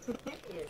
Yes.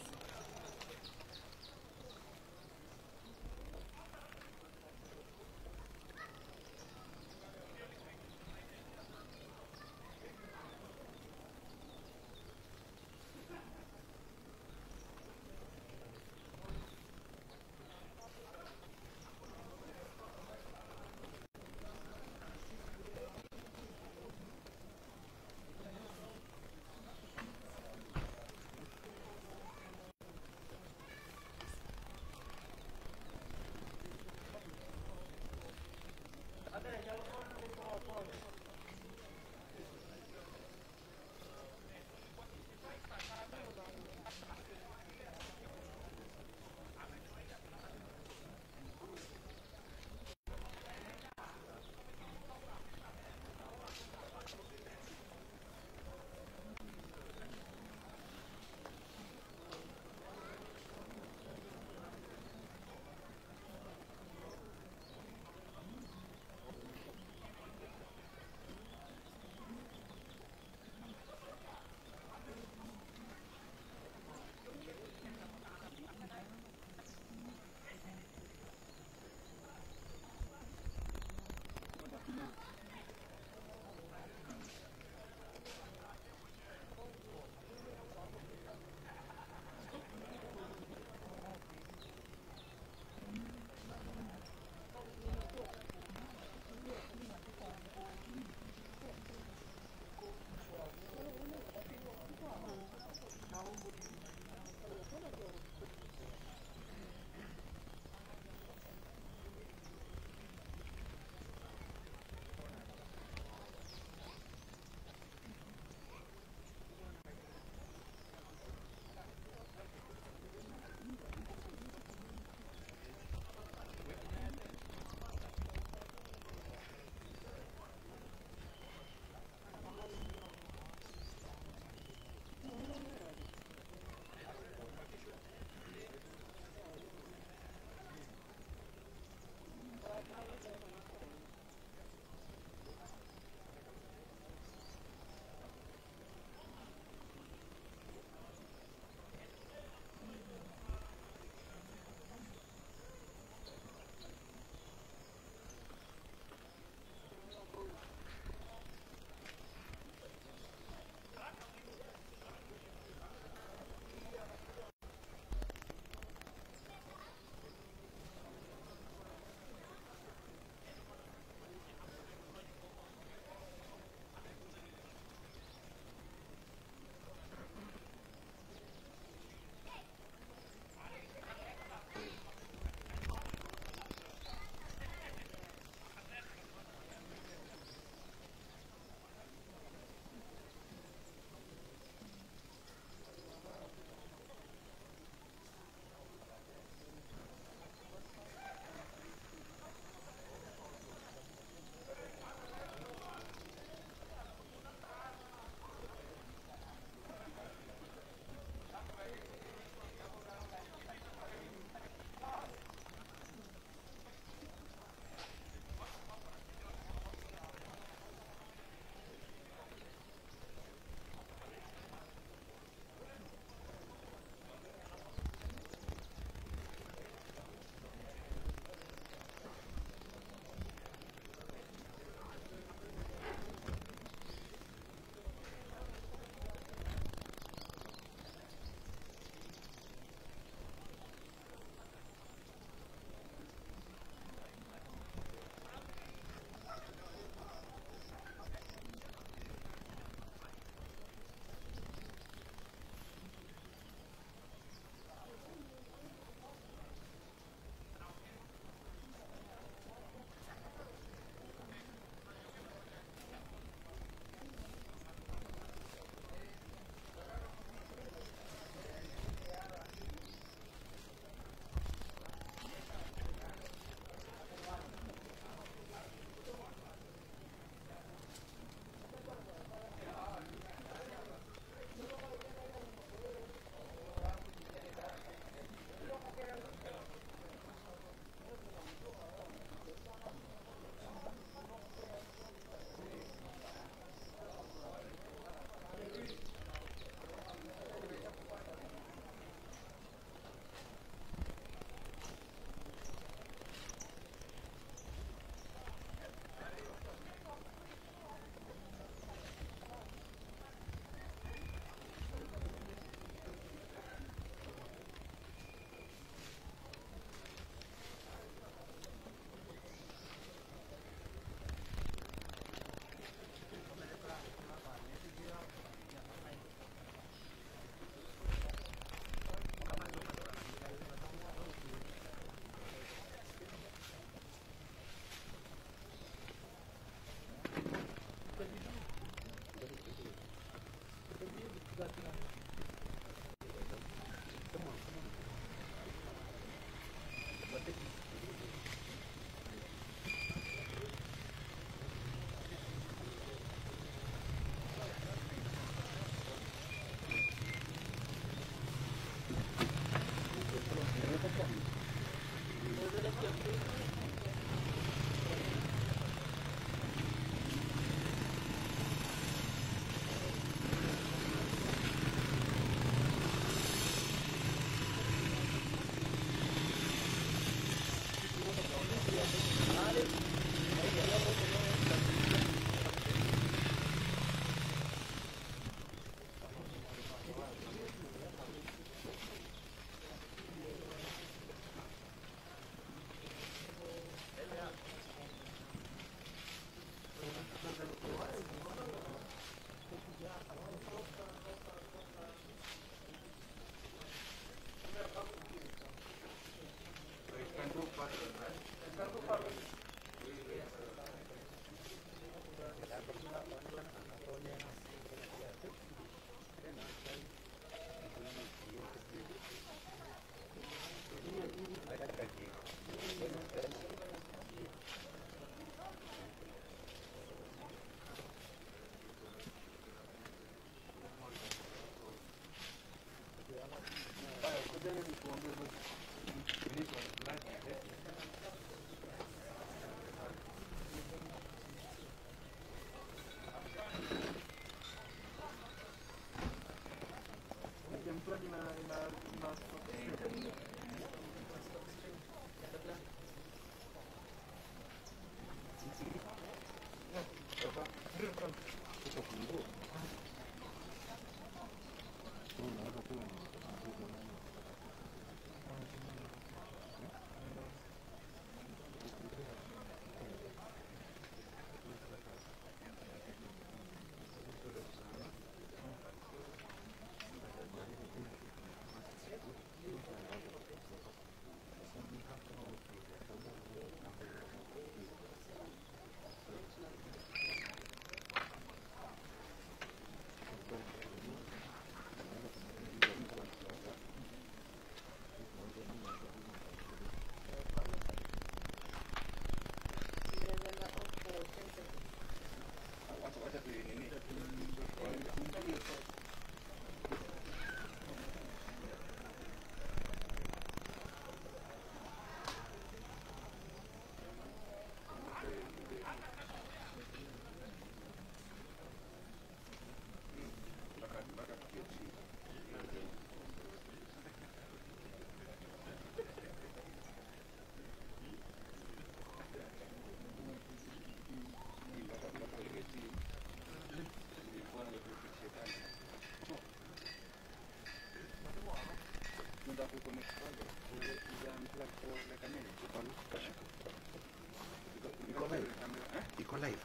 Iko live.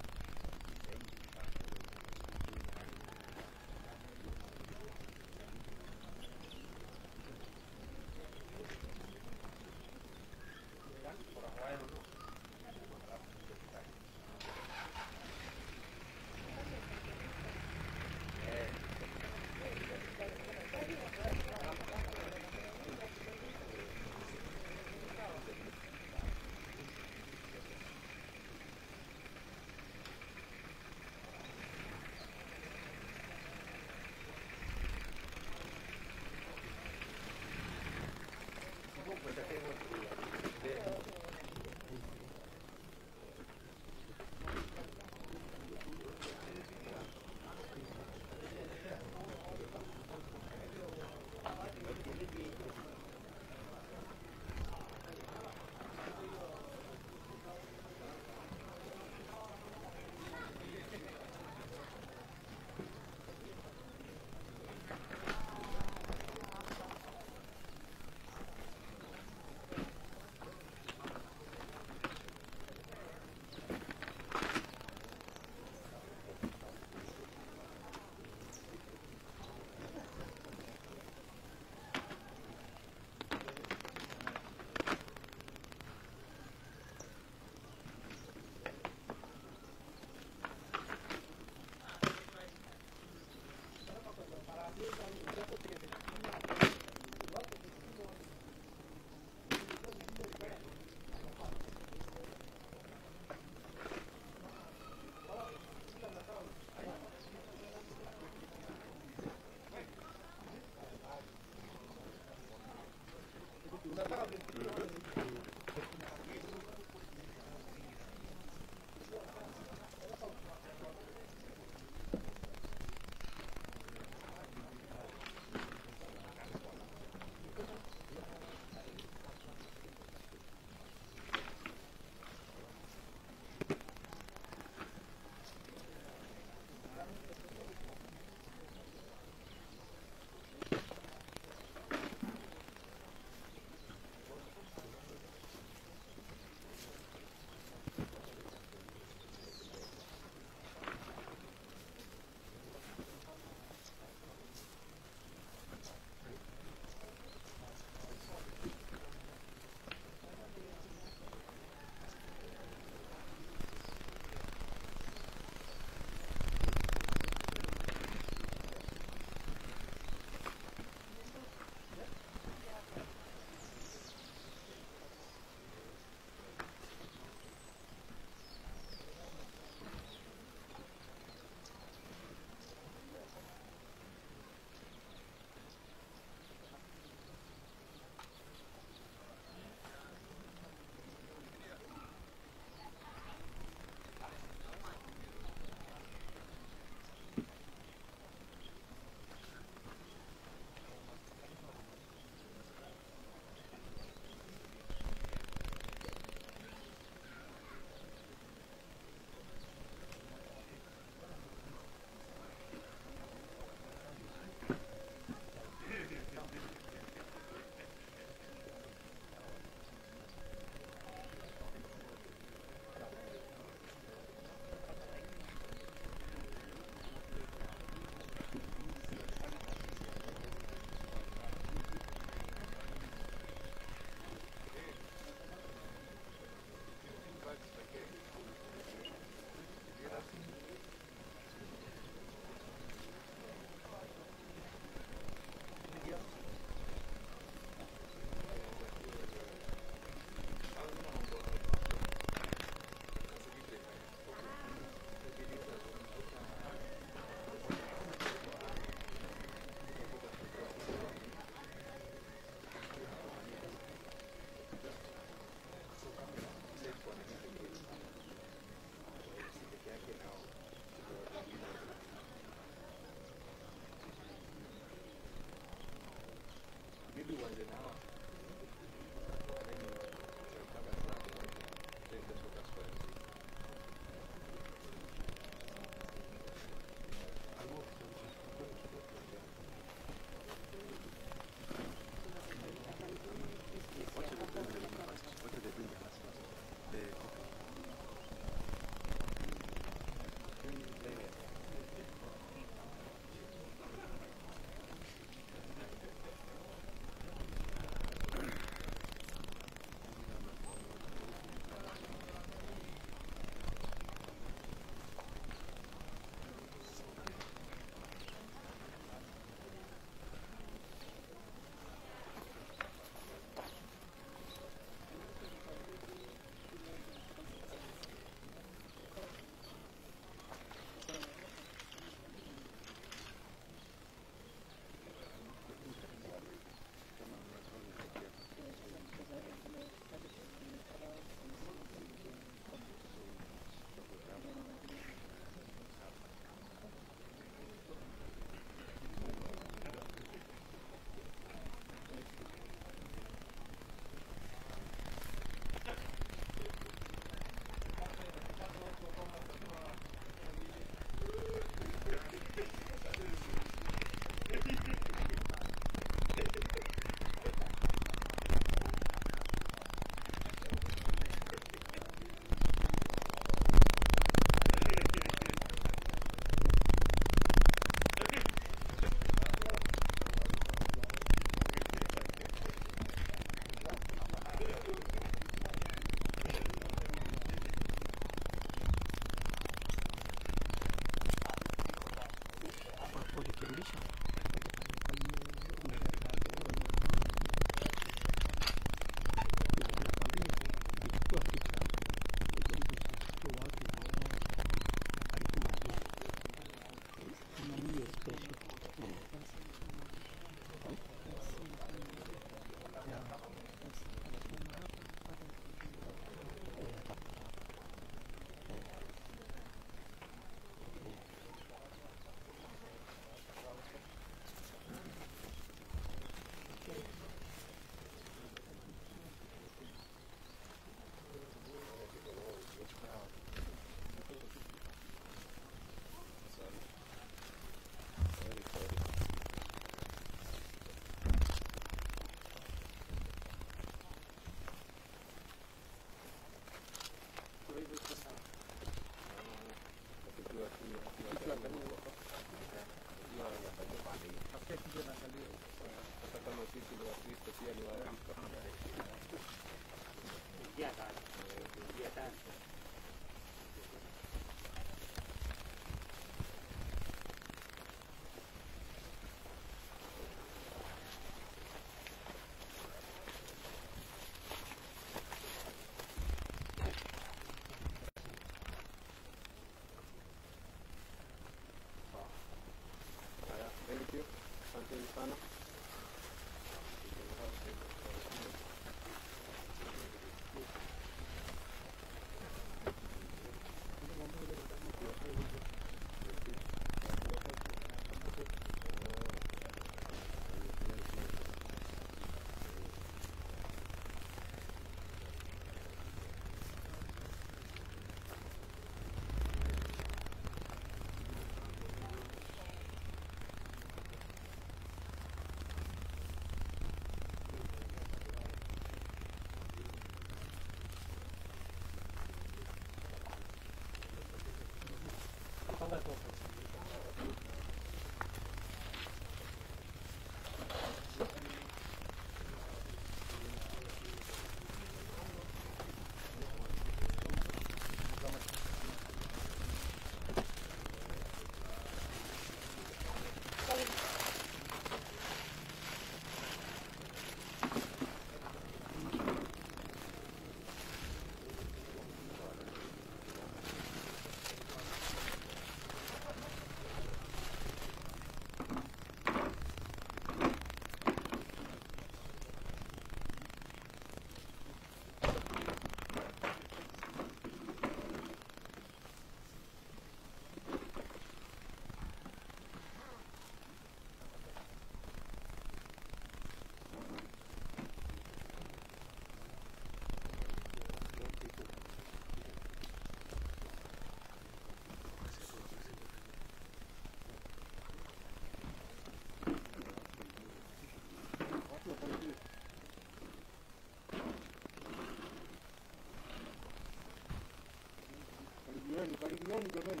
Karibiani jamani.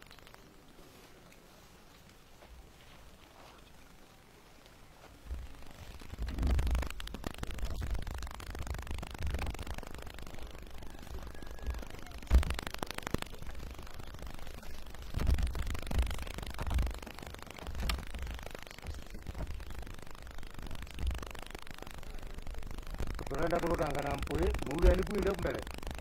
Tunaenda kulotanga na mpwe, muli alikuinde mbele.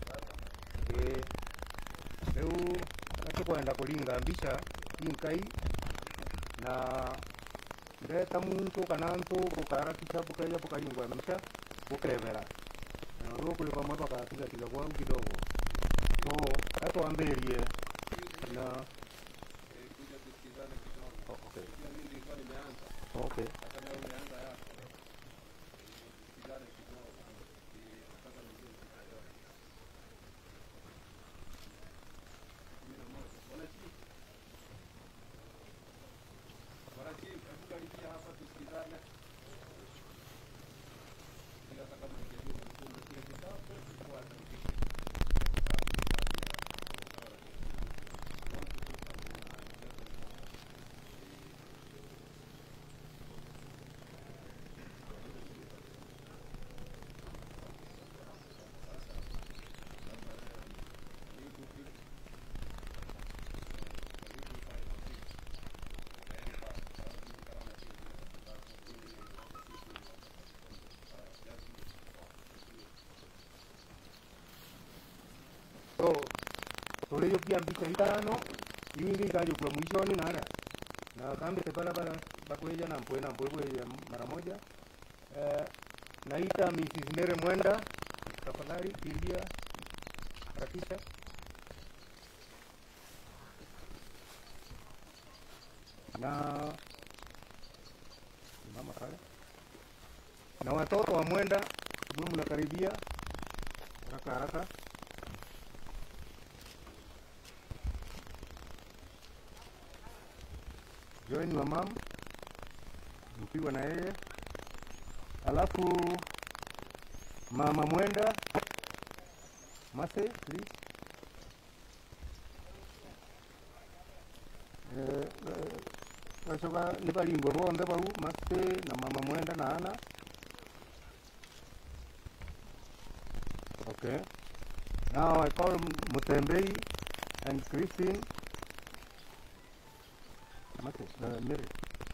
Leo tukwenda kulinga mbisha inkai na ndeta muntu kana ntu bukarakisha bukaya bukalingwa mbisha bukelevera na ro kule kama bakapiga kiza kwangu kidogo so hapo ambelie na okay Tulio pia mbisha itano hivi kaje kwa mwishoni na kambi tepala bakweja na mpwe mara moja naita Mrs. Mere Mwenda tafadhali kimbia harakisha na mama pale na watoto wa Mwenda mwe mnakaribia haraka join wa mama mpigwa na yeye alafu mama Mwenda mase please nashoba nibalingwa bonde bau mase na mama Mwenda na ana Okay. Now I call Mutembei and Christine. Mary.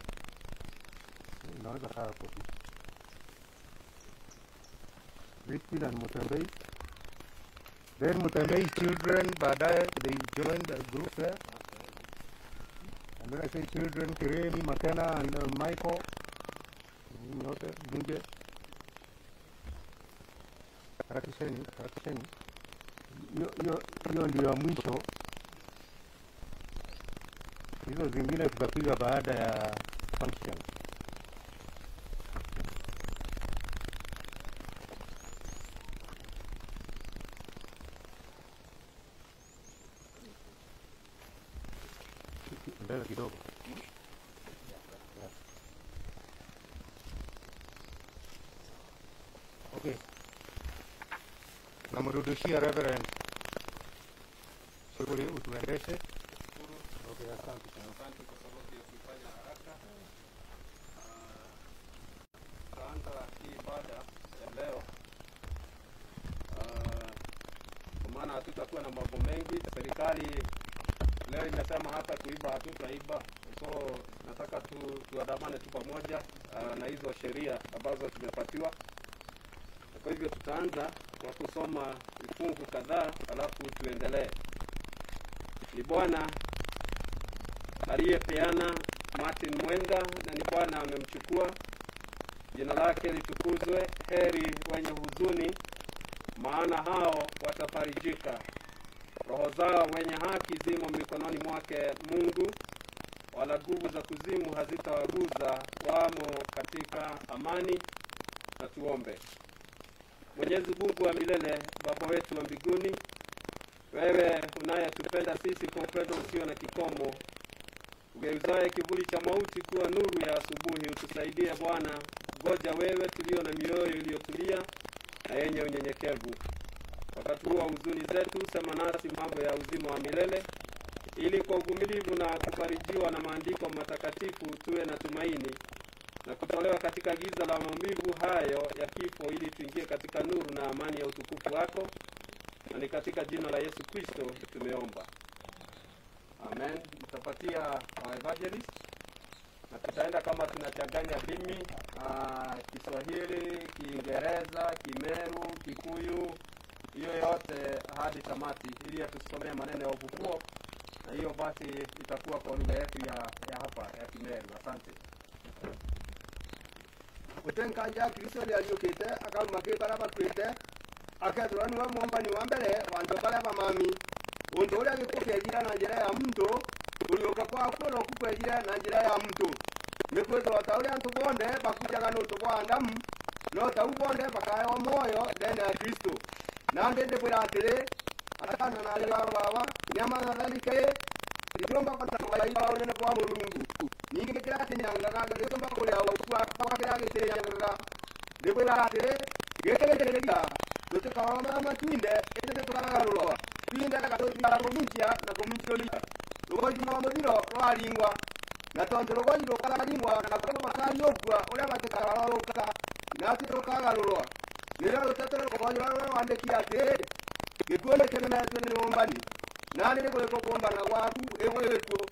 Naweza hapo. Christine and Mutembei. Then Mutembei's children, baadaye they joined the group there. And when I say children, Kiremi, Makena, and Michael, nyote, Bunge. Harakisheni. Hiyo ndio ya mwisho. Hizo zingine tutapiga baada ya function. Mbele kidogo. Okay. Namrudishia Reverend shughuli utuendeshe. Okay, asante kwa sababu ya kufanya haraka. Tutaanza hii ibada ya leo. Kwa maana hatutakuwa na mambo mengi. Serikali leo imesema hata kuiba hatutaiba. So nataka tuandamane tu pamoja na hizo sheria ambazo tumepatiwa. Kwa hivyo tutaanza kwa kusoma vifungu kadhaa alafu tuendelee. Ni Bwana aliyepeana Martin Mwenda na ni Bwana amemchukua. Jina lake litukuzwe. Heri wenye huzuni, maana hao watafarijika. Roho zao wenye haki zimo mikononi mwake Mungu, wala nguvu za kuzimu hazitawaguza. Wamo katika amani. Na tuombe. Mwenyezi Mungu wa milele, Baba wetu wa mbinguni, wewe unayetupenda sisi kwa upendo usio na kikomo, ugeuzaye kivuli cha mauti kuwa nuru ya asubuhi, utusaidie Bwana. Ngoja wewe tulio na mioyo iliyotulia na yenye unyenyekevu. Wakati wa huzuni zetu, sema nasi mambo ya uzima wa milele, ili kwa uvumilivu na kufarijiwa na maandiko matakatifu tuwe na tumaini na kutolewa katika giza la maumivu hayo ya kifo, ili tuingie katika nuru na amani ya utukufu wako. Na ni katika jina la Yesu Kristo tumeomba. Amen. Tutapatia evangelist na tutaenda kama tunachanganya dini, Kiswahili, Kiingereza, Kimeru, Kikuyu, hiyo yote hadi tamati, ili tusomee maneno ya ufufuo. Na hiyo basi itakuwa kwa lugha yetu ya hapa ya Kimeru. Asante. Utenkanja Kristo aliyokete akamake baraba kwete akaturani wa mwamba ni wambele wanto kale mami unto ule akikufejira na njira ya mtu ulioka kwa kulo kufejira na njira ya mtu nikwezo wataule antu bonde bakujaga no to bandamu no taubonde bakayo moyo ndene ya Kristo na ndende bwira atire atakana na ale baba nyama na dalike ndiomba kwa tabai ba ole kwa Mulungu ningi kira tinyanga ga ndiomba kule au kwa kira gitinyanga ndibwira atire getegetereria tutukawama matwinde ende tukagarulo twinde kagatuira kumunjia na kumunjia rugoji mwa mudiro rwalingwa na tonto rugoji rukalingwa na kwa makali okwa ule batekararuka na tukagarulo nira rutatero kwa joro wandeki ate gikole kena twende ngombani nani niko kuomba na watu ewe ko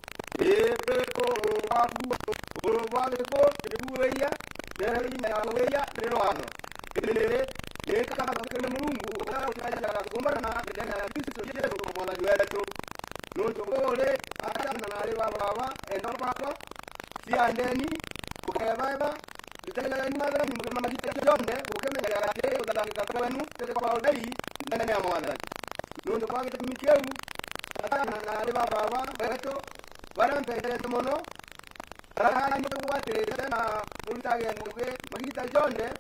watu wale ko ndibuweya ndio ya weya ndio kelele kama kwa Mungu wala utajaga kugombana na Kristo Yesu kwa mwana wetu ndio ole hata na wale baba enda papa si andeni kwa baba tutaenda ni mara ni mama jitonde ukeme ya yake utadanga kwa wenu kwa odai ndani ya mwana ndio kwa kitu mikeu hata na wale baba wetu wala mpende mono ara ni kwa tena untage nduge magita jonde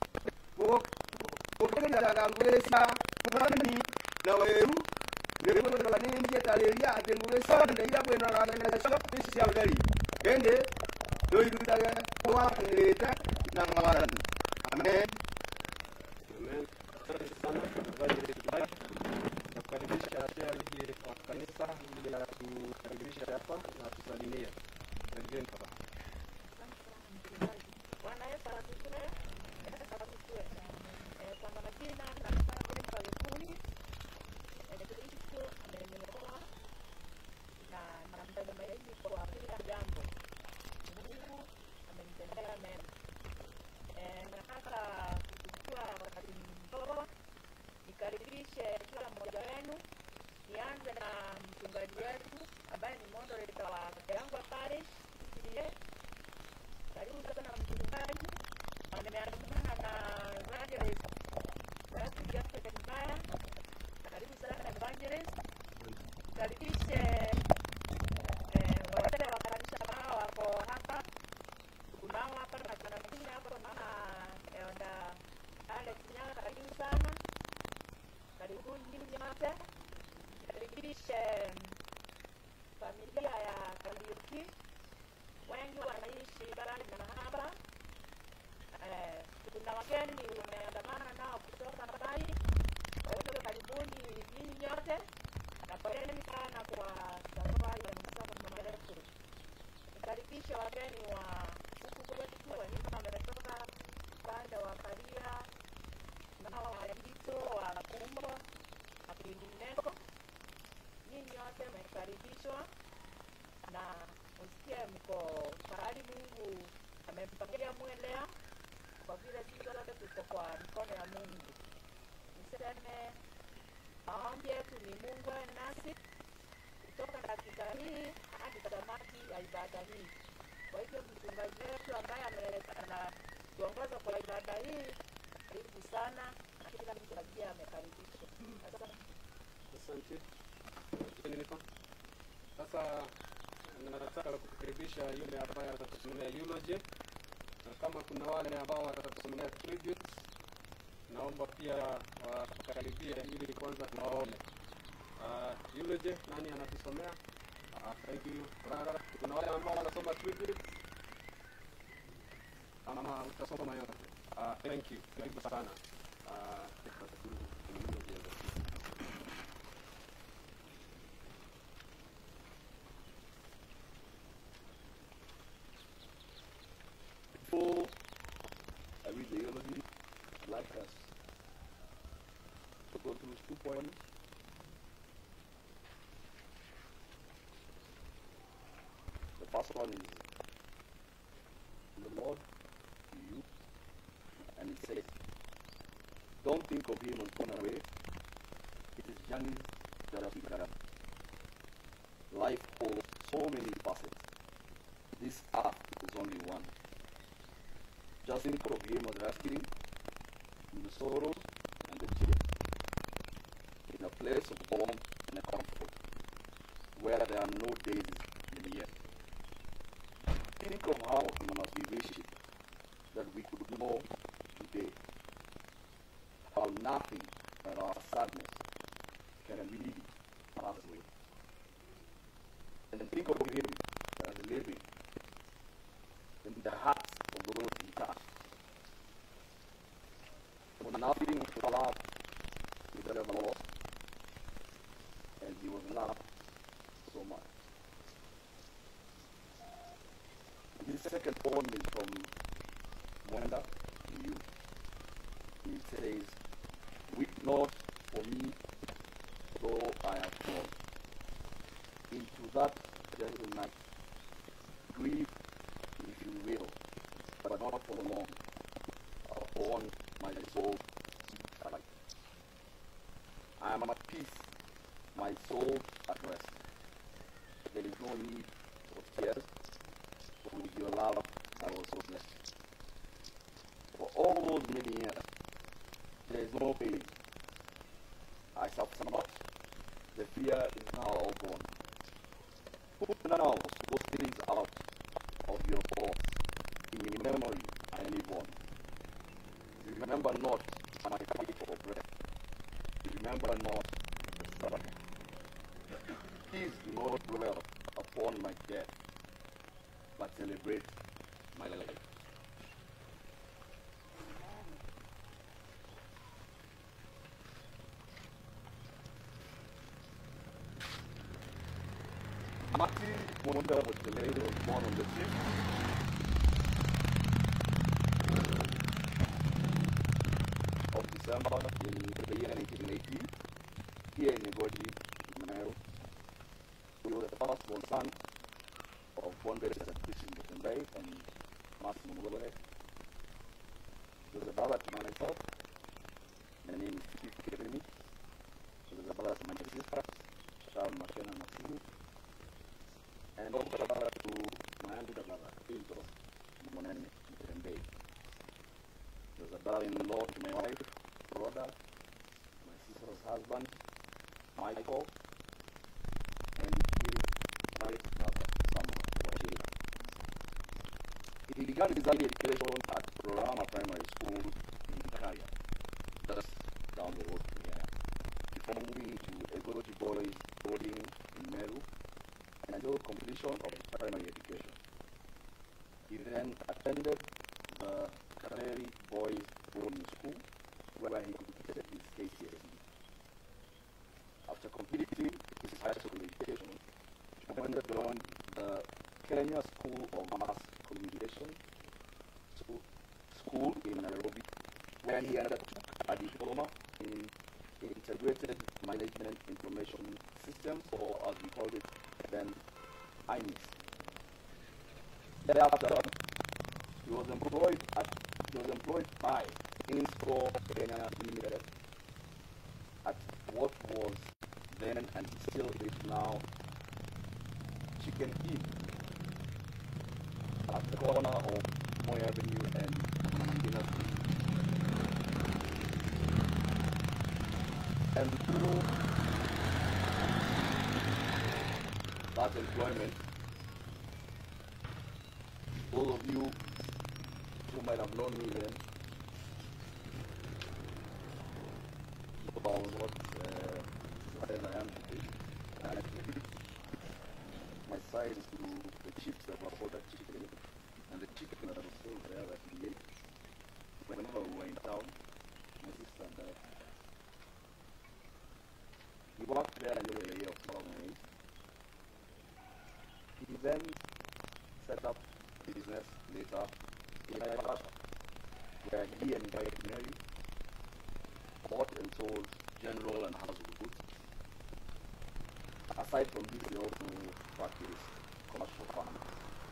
ukenda ngwesa kurani na weru ndio kwa nini nje taleria atengwesa ndio ya kwenda na shop this ya gari ende ndio itaga kwa leta na mawala. Amen. Amen. Sana kwa kukaribisha hii kwa kanisa ili kukaribisha hapa na tusalimie. Karibuni hapa. Bwana Yesu asifiwe. Kwa majina na nikaribishe kila mmoja wenu. Nianze na mchungaji wetu ambaye ni moderator wa Katerangwa Parish CCA. Karibu sana mchungaji. Ameandamana na evangelist Rafiki Jafet Mbaya. Karibu sana evangelist. Karibishe wale wa kanisa ambao wako hapa. Kunao hapa na kuna mwingine hapo mama Eonda Alex Nyanga, karibu sana. Karibu nyinyi nyote. Karibishe familia ya Kariuki. Wengi wanaishi mbali na hapa. Kuna wageni wameandamana nao kutoka mbali. Kwa hiyo karibuni nyinyi nyote. Na poleni sana kwa safari ya masafa marefu. Karibisha wageni wa huku kwetu wengine wametoka upande wa Karia na Wajito wa Kumbo na kwingineko. Nyinyi wote mmekaribishwa na usikie mko pahali Mungu amempatia mwelea, kwa vile sisi zote tuko kwa mikono ya Mungu. Niseme maombi yetu ni Mungu nasi kutoka dakika hii hadi tamati ya ibada hii. Kwa hivyo mchungaji wetu ambaye anatuongoza kwa ibada hii, karibu sana na kila mtu ajia amekaribishwa. Asante. Sasa nataka kukaribisha yule ambaye atatusomea eulogy, na kama kuna wale ambao watatusomea tributes, naomba pia wakaribie ili kwanza tuwaone. Eulogy, nani anatusomea? Thank you. Kuna wale ambao wanasoma tributes ama utasoma yote? Thank you. Karibu sana. Before I read the eulogy, I'd like us to go through 2 points. The first one is the Lord to you, and it says, don't think of him and turn away. It is journey that we have. Life holds so many facets. This earth is only one. Just think of him as rescuing in the sorrows and the joy, in a place of warmth and comfort, where there are no days in the year. Think of how we must be wishing that we could know today how nothing but our sadness can really pass away. And think of him as living in the hearts of those he touched. When nothing to love is ever lost, and he was loved so much. His second poem is from Mwenda to you. It says, weep not for me, though I have gone into that gentle night. Grieve if you will, but not for long, upon my soul light. I am at peace, my soul at rest. There is no need of tears, for with your love I was so blessed. For all those many years, there is no pain. I suffer not, the fear is now all gone. Put now those things out of your thoughts. In your memory I live on. Remember not my fight for breath. Remember not the struggle. Please do not dwell upon my death, but celebrate my life. Martin Mwenda was born on the 5th of December in the year 1980, here in Negoti, Meru. He was the firstborn son of one very Christian Mutembei and Massimo Mulore. He was a brother to myself. My name is Steve Kevin. husband, Michael, and his married brother, Samuel Wachira. He began his early education at Rorama Primary School in Kaya, just down the road from here, before moving to Egoroji Boys boarding in Meru and until completion of his primary education. He then attended the Kaneri Boys Boarding School, where he completed his KCSE. After completing his high school education, Mwenda joined the Kenya School of Mass Communication School in Nairobi, where he undertook a diploma in Integrated Management Information Systems, or as we called it then, IMIS. Thereafter, he was employed by InScore Kenya Limited at what was then and still is now Chicken Inn at the corner of Moy Avenue and Medina Street. And through that employment, all of you who might have known me then about what I am today. And my side is to the chips that were called chicken, and the chicken that was sold there that we ate whenever we were in town. My sister and I. He worked there until the year of 2008. He then set up a business later in Naivasha, where he and Guy Mary bought and sold general and household goods. Aside from this, they also practice commercial farming.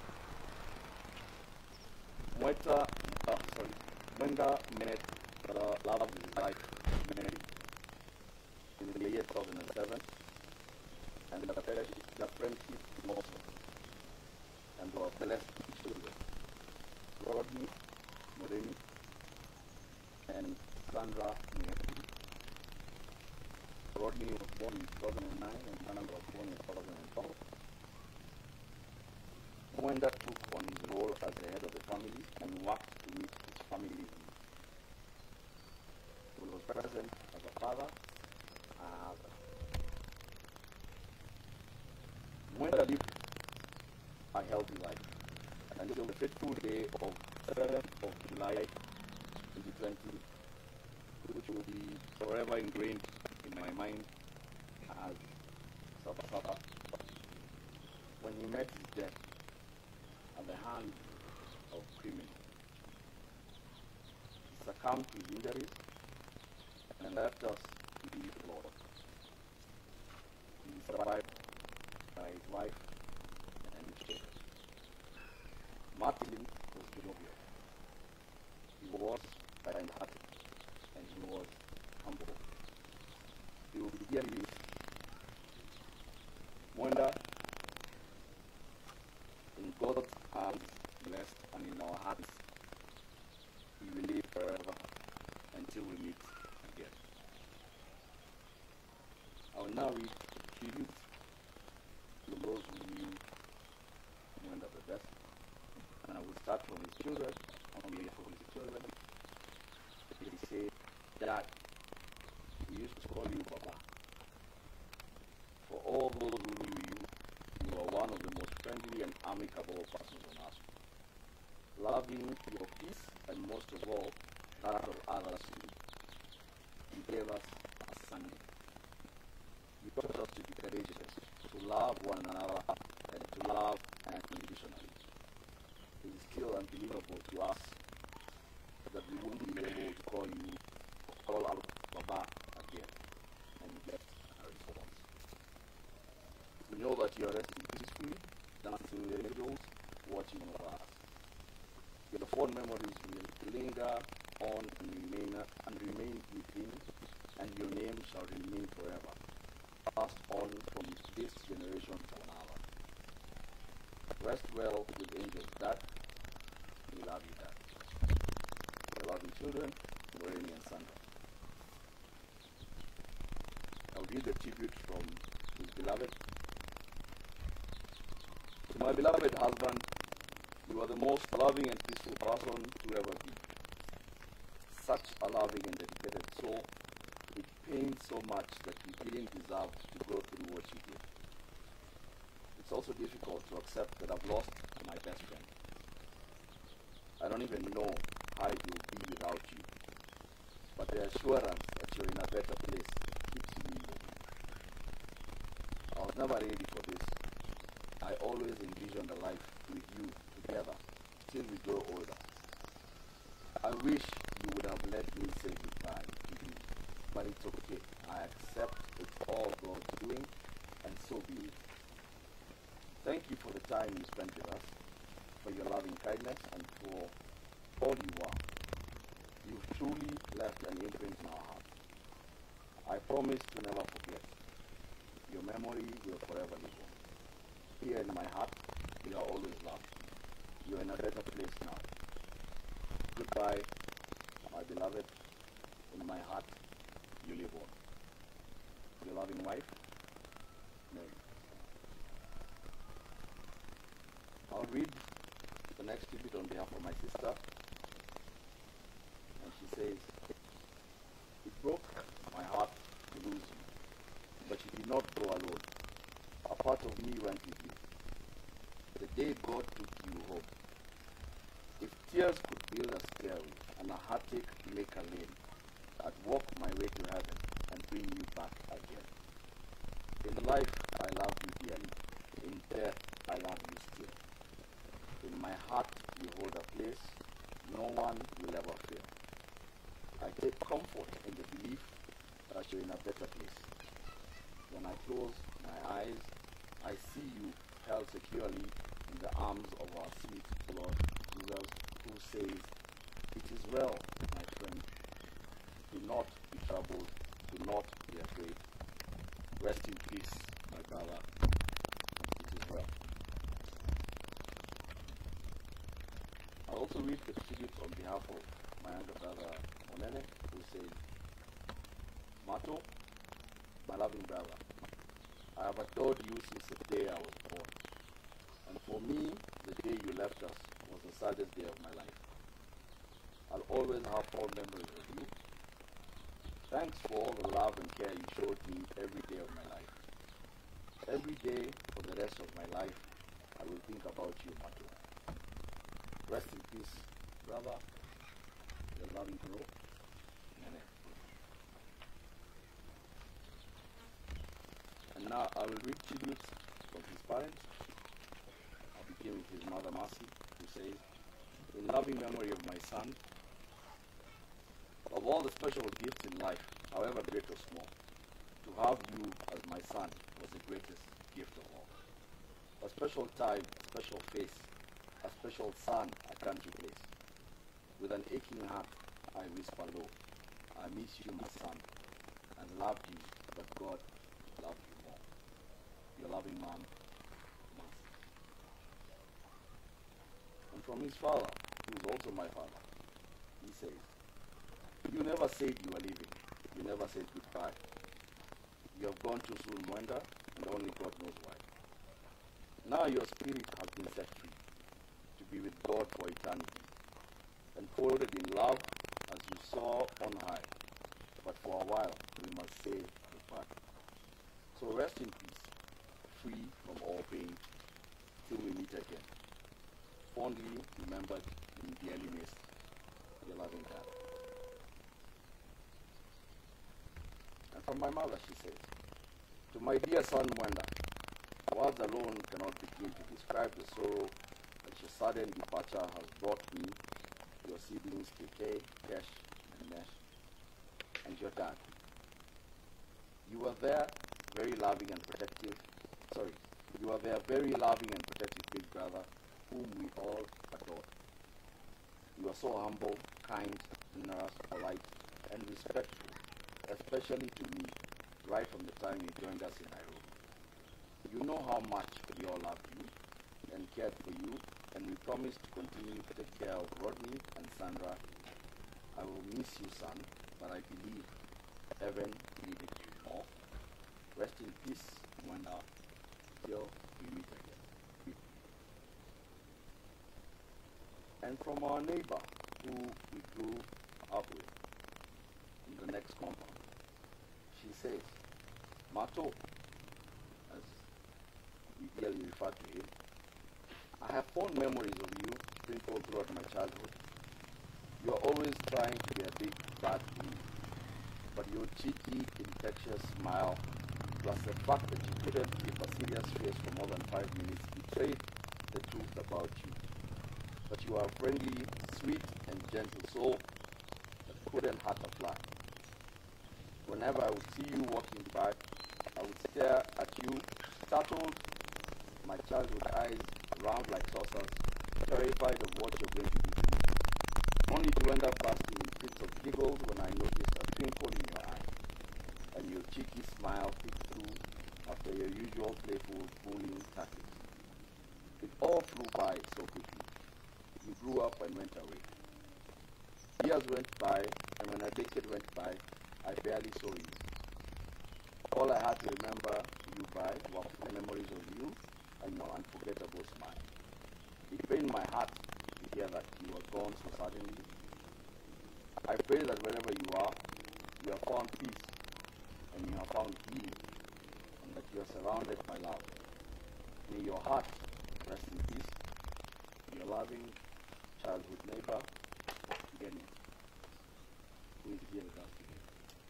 Mwenga met the love of his life, Mary, in the year 2007, and the friendship blossomed, and were blessed with children, Rodney Moreni and Sandra Mary. Rodney was born in 2009 and Sandra was born in 2012. Mwenda took on his role as the head of the family and worked to meet his family needs. He was present as a father. Mwenda lived a healthy life until the fateful day of 7th of July 2020, which will be forever ingrained in my mind as Sabasaba, when he met his death at the hand of criminals. He succumbed to his injuries and left us to be the Lord. He is survived by his wife and his children. Martin was jovial. He was kind-hearted and he was humble. He will be dearly missed. Mwenda, in God's hands blessed and in our hearts, he will live forever until we meet again. I will now read a tribute to those who knew Mwenda the best, and I will start from his children. On behalf of his children, he said, Dad, we used to call you Baba. For all those who knew you, you are one of the most friendly and amicable persons on earth. Loving your peace and most of all, that of others too. You gave us a Sunday. You taught us to be courageous, to love one another, and to love unconditionally. It is still unbelievable to us that we wouldn't be able to call out Baba again and get a response. We know that you are resting peacefully, down to the angels watching over us. Your fond memories will linger on and remain within, and your name shall remain forever, passed on from this generation to another. Rest well with angels, Dad. We love you, Dad. Your loving children, Lorraine and Sandra. read the tribute from his beloved. To my beloved husband, you are the most loving and peaceful person to ever be. Such a loving and dedicated soul. It pains so much that you didn't deserve to go through what you did. It's also difficult to accept that I've lost my best friend. I don't even know how it will be without you. But the assurance that you're in a better place keeps me moving. I was never ready for this. I always envisioned a life with you together till we grow older. I wish you would have let me say goodbye to you, but it's okay. I accept it's all God's doing, and so be it. Thank you for the time you spent with us, for your loving kindness, and for all you are. You've truly left an imprint in our hearts. I promise to never forget. Your memory will forever live on. Here in my heart, you are always loved. You are in a better place now. Goodbye, my beloved. In my heart, you live on. Your loving wife, Mary. I'll read the next tribute on behalf of my sister. And she says, it broke my heart to lose you, but you did not go alone. A part of me went with you. The day God took you home. If tears could build a stairway and a heartache make a lane, I'd walk my way to heaven and bring you back again. In life, I love you dearly. In death, I love you still. In my heart, you hold a place no one will ever fail. I take comfort in the belief that you're in a better place. When I close my eyes, I see you held securely in the arms of our sweet Lord Jesus, who says, it is well, my friend. Do not be troubled. Do not be afraid. Rest in peace, my brother. It is well. I also read the tribute on behalf of my younger brother, Monene, who says, Mato, my loving brother, I have adored you since the day I was born. And for me, the day you left us was the saddest day of my life. I'll always have fond memories of you. Thanks for all the love and care you showed me every day of my life. Every day for the rest of my life, I will think about you, Mato. Rest in peace, brother. Your loving bro, Nene. And now I will read tributes from his parents. I'll begin with his mother, Mercy, who says, in loving memory of my son, of all the special gifts in life, however great or small, to have you as my son was the greatest gift of all. A special time, a special face, a special son I can't replace. With an aching heart, I whisper low, I miss you, my son, and loved you, but God loved you more. Your loving mom, Mercy. And from his father, who is also my father, he says, you never said you were leaving. You never said goodbye. You have gone too soon, Mwenda, and only God knows why. Now your spirit has been set free to be with God for eternity, enfolded in love as you saw on high. But for a while, we must say goodbye. So rest in peace, free from all pain, till we meet again. Fondly remembered and dearly missed, your loving dad. And from my mother, she says, to my dear son Mwenda, words alone cannot begin to describe the sorrow that your sudden departure has brought me, your siblings KK, Kesh, and Nesh, and your dad. You were there, very loving and protective. You are their very loving and protective big brother, whom we all adore. You are so humble, kind, generous, polite, and respectful, especially to me, right from the time you joined us in Nairobi. You know how much we all love you and cared for you, and we promise to continue to take care of Rodney and Sandra. I will miss you, son, but I believe heaven needed you more. till we meet again. And from our neighbor who we grew up with in the next compound, she says, Mato, as we dearly refer to him, I have fond memories of you sprinkled throughout my childhood. You are always trying to be a big bad thing, but your cheeky, infectious smile, plus the fact that you couldn't keep a serious face for more than 5 minutes, betrayed the truth about you. But you are a friendly, sweet, and gentle soul that couldn't hurt a fly. Whenever I would see you walking by, I would stare at you, startled, my childhood eyes round like saucers, terrified of what you're going to do to me, only to end up bursting in fits of giggles when I noticed a twinkle in your eye, and your cheeky smile peeked through after your usual playful, fooling tactics. It all flew by so quickly. You grew up and went away. Years went by, and when a decade went by, I barely saw you. All I had to remember you by were fond memories of you and your unforgettable smile. It pained my heart to hear that you were gone so suddenly. I pray that wherever you have found peace, and you have found healing, and that you are surrounded by love. May your heart rest in peace. Your loving childhood neighbor, Jenny, who is here with us today.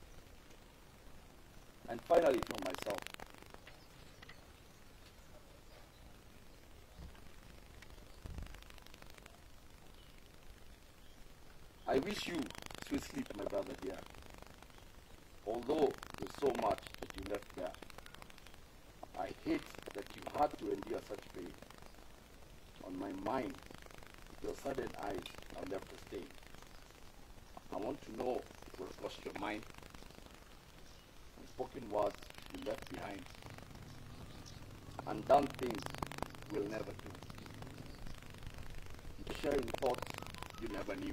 And finally, for myself, I wish you sweet sleep, my brother dear. Although there's so much that you left there, I hate that you had to endure such pain. On my mind, your sudden eyes have left a stain. I want to know what crossed your mind, unspoken words you left behind, undone things we'll never do, sharing thoughts you never knew.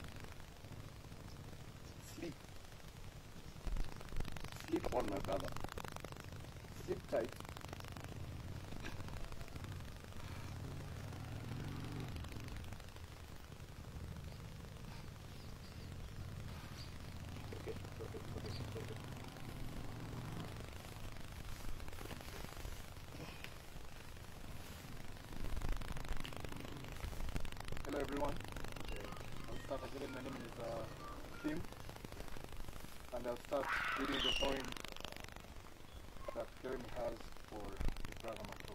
Sleep. Sleep on, my brother. Sleep tight. Hello everyone. I'll start again. My name is Tim, and I'll start reading the poem that Jeremy has for his brother Mato.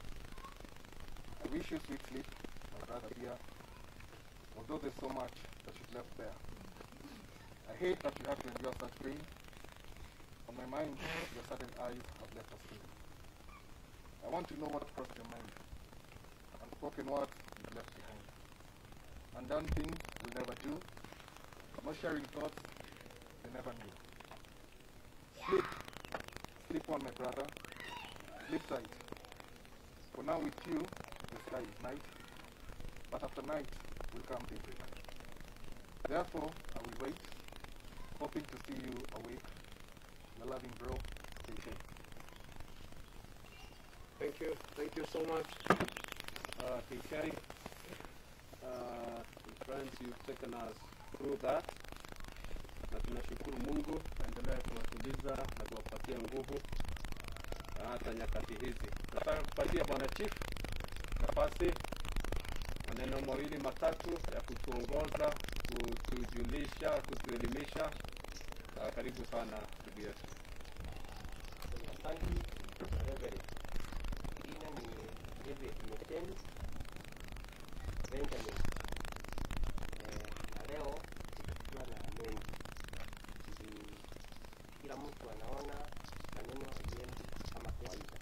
I wish you sweet sleep, my brother dear, although there's so much that you've left there. I hate that you have to endure such pain. On my mind, your sudden eyes have left a stain. I want to know what crossed your mind. Unspoken words you've left behind. Undone things we'll never do. No sharing thoughts they never knew. Sleep. Sleep on, my brother. Sleep tight. For now with you, the sky is night. But after night will come daybreak. Therefore, I will wait, hoping to see you awake. Your loving bro, KK. Thank you so much, KK. Friends, you've taken us through that, na tunashukuru Mungu aendelee kuwatuliza na kuwapatia nguvu hata nyakati hizi. Nataka kupatia Bwana Chief nafasi maneno mawili matatu ya kutuongoza, kutujulisha, kutuelimisha. Karibu sana ndugu yetu. Asante Reverend. Jina ni David Meten Benjamin. Na leo tukiwa na mengi, kila mtu anaona maneno hayendi kama kawaida.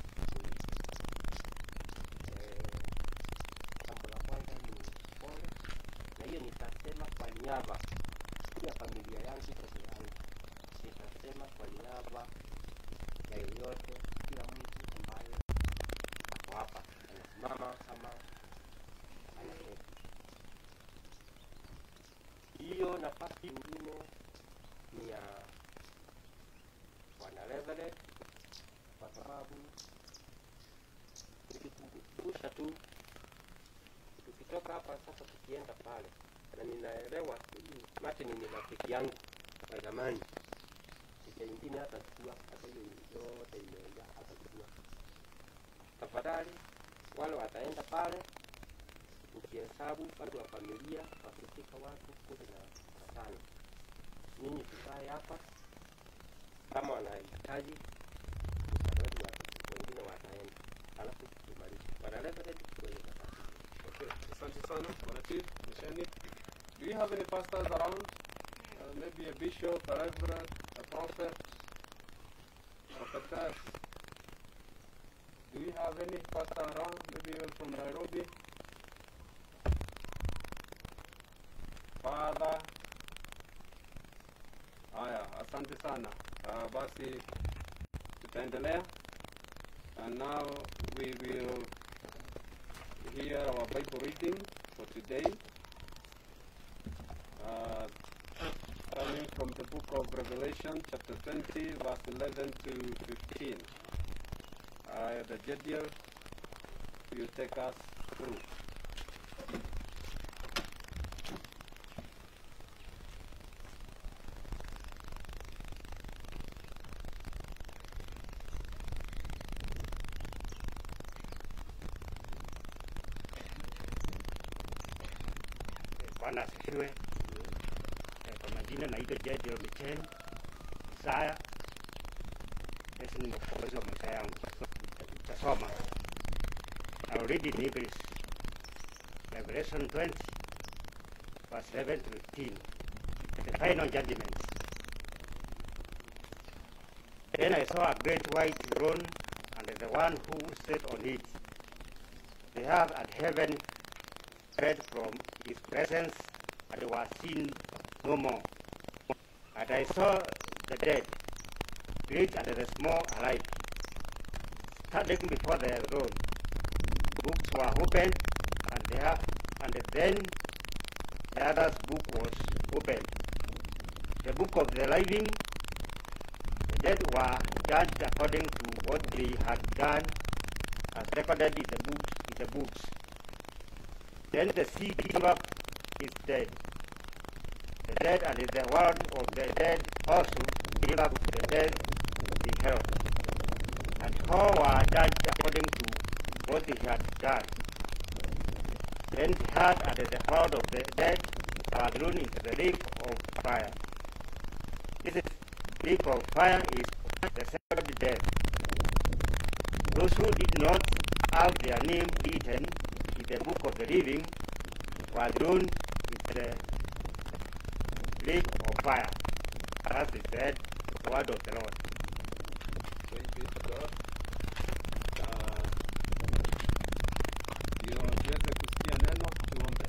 Jambo la kwanza ni pole, na hiyo nitasema kwa niaba ya familia yangu peke yangu. Nitasema kwa niaba ya yoyote, kila mtu ambaye ako hapa anasimama kama anaketi. Hiyo nafasi nyingine ni ya Bwana Reverend, kwa sababu sababu nikikumbusha tu, tukitoka hapa sasa tukienda pale, na ninaelewa Martin ni rafiki yangu wa zamani, kisha ingine hata kujua hata hiyo yote imeingia hata kujua. Tafadhali wale wataenda pale, ukihesabu watu wa familia wakifika watu 15, nyinyi tukae hapa, kama wanahitaji wengine wataenda, alafu tumalize. Wanaleta ready kueleza sasa. Okay, asante sana Bwana Chief Misheni. Do you have any pastors around? Maybe a bishop, a reverend, a prophet, prophetess? Do you have any pastor around? Maybe even from Nairobi? Father? Haya, asante sana. Basi tutaendelea. And now we will hear our Bible reading for today. Coming from the book of Revelation, chapter 20, verse 11 to 15. The Jediel will take us through. Bwana asifiwe. Kwa majina naitwa Jediel Micheni Isaya. Sasa ni mkombozi wa maisha yangu. Tutasoma. I'll read in English. Revelation 20, verse 11 to 15. The final judgment. Then I saw a great white throne, and the one who sat on it. The earth and heaven fled from his presence, and was seen no more. And I saw the dead, great and the small alike, standing before the throne. Books were opened, and then the other's book was opened. The book of the living. The dead were judged according to what they had done, as recorded in the books. Then the sea gave up its dead. The dead and the world of the dead also gave up the dead they held. And all were judged according to what they had done. Then the earth and the world of the dead were thrown into the lake of fire. This lake of fire is the second death. Those who did not have their name written in the book of the living were thrown into the lake of fire. That is the word of the Lord. Praise be to God. Tuweze kusikia neno, tuombe.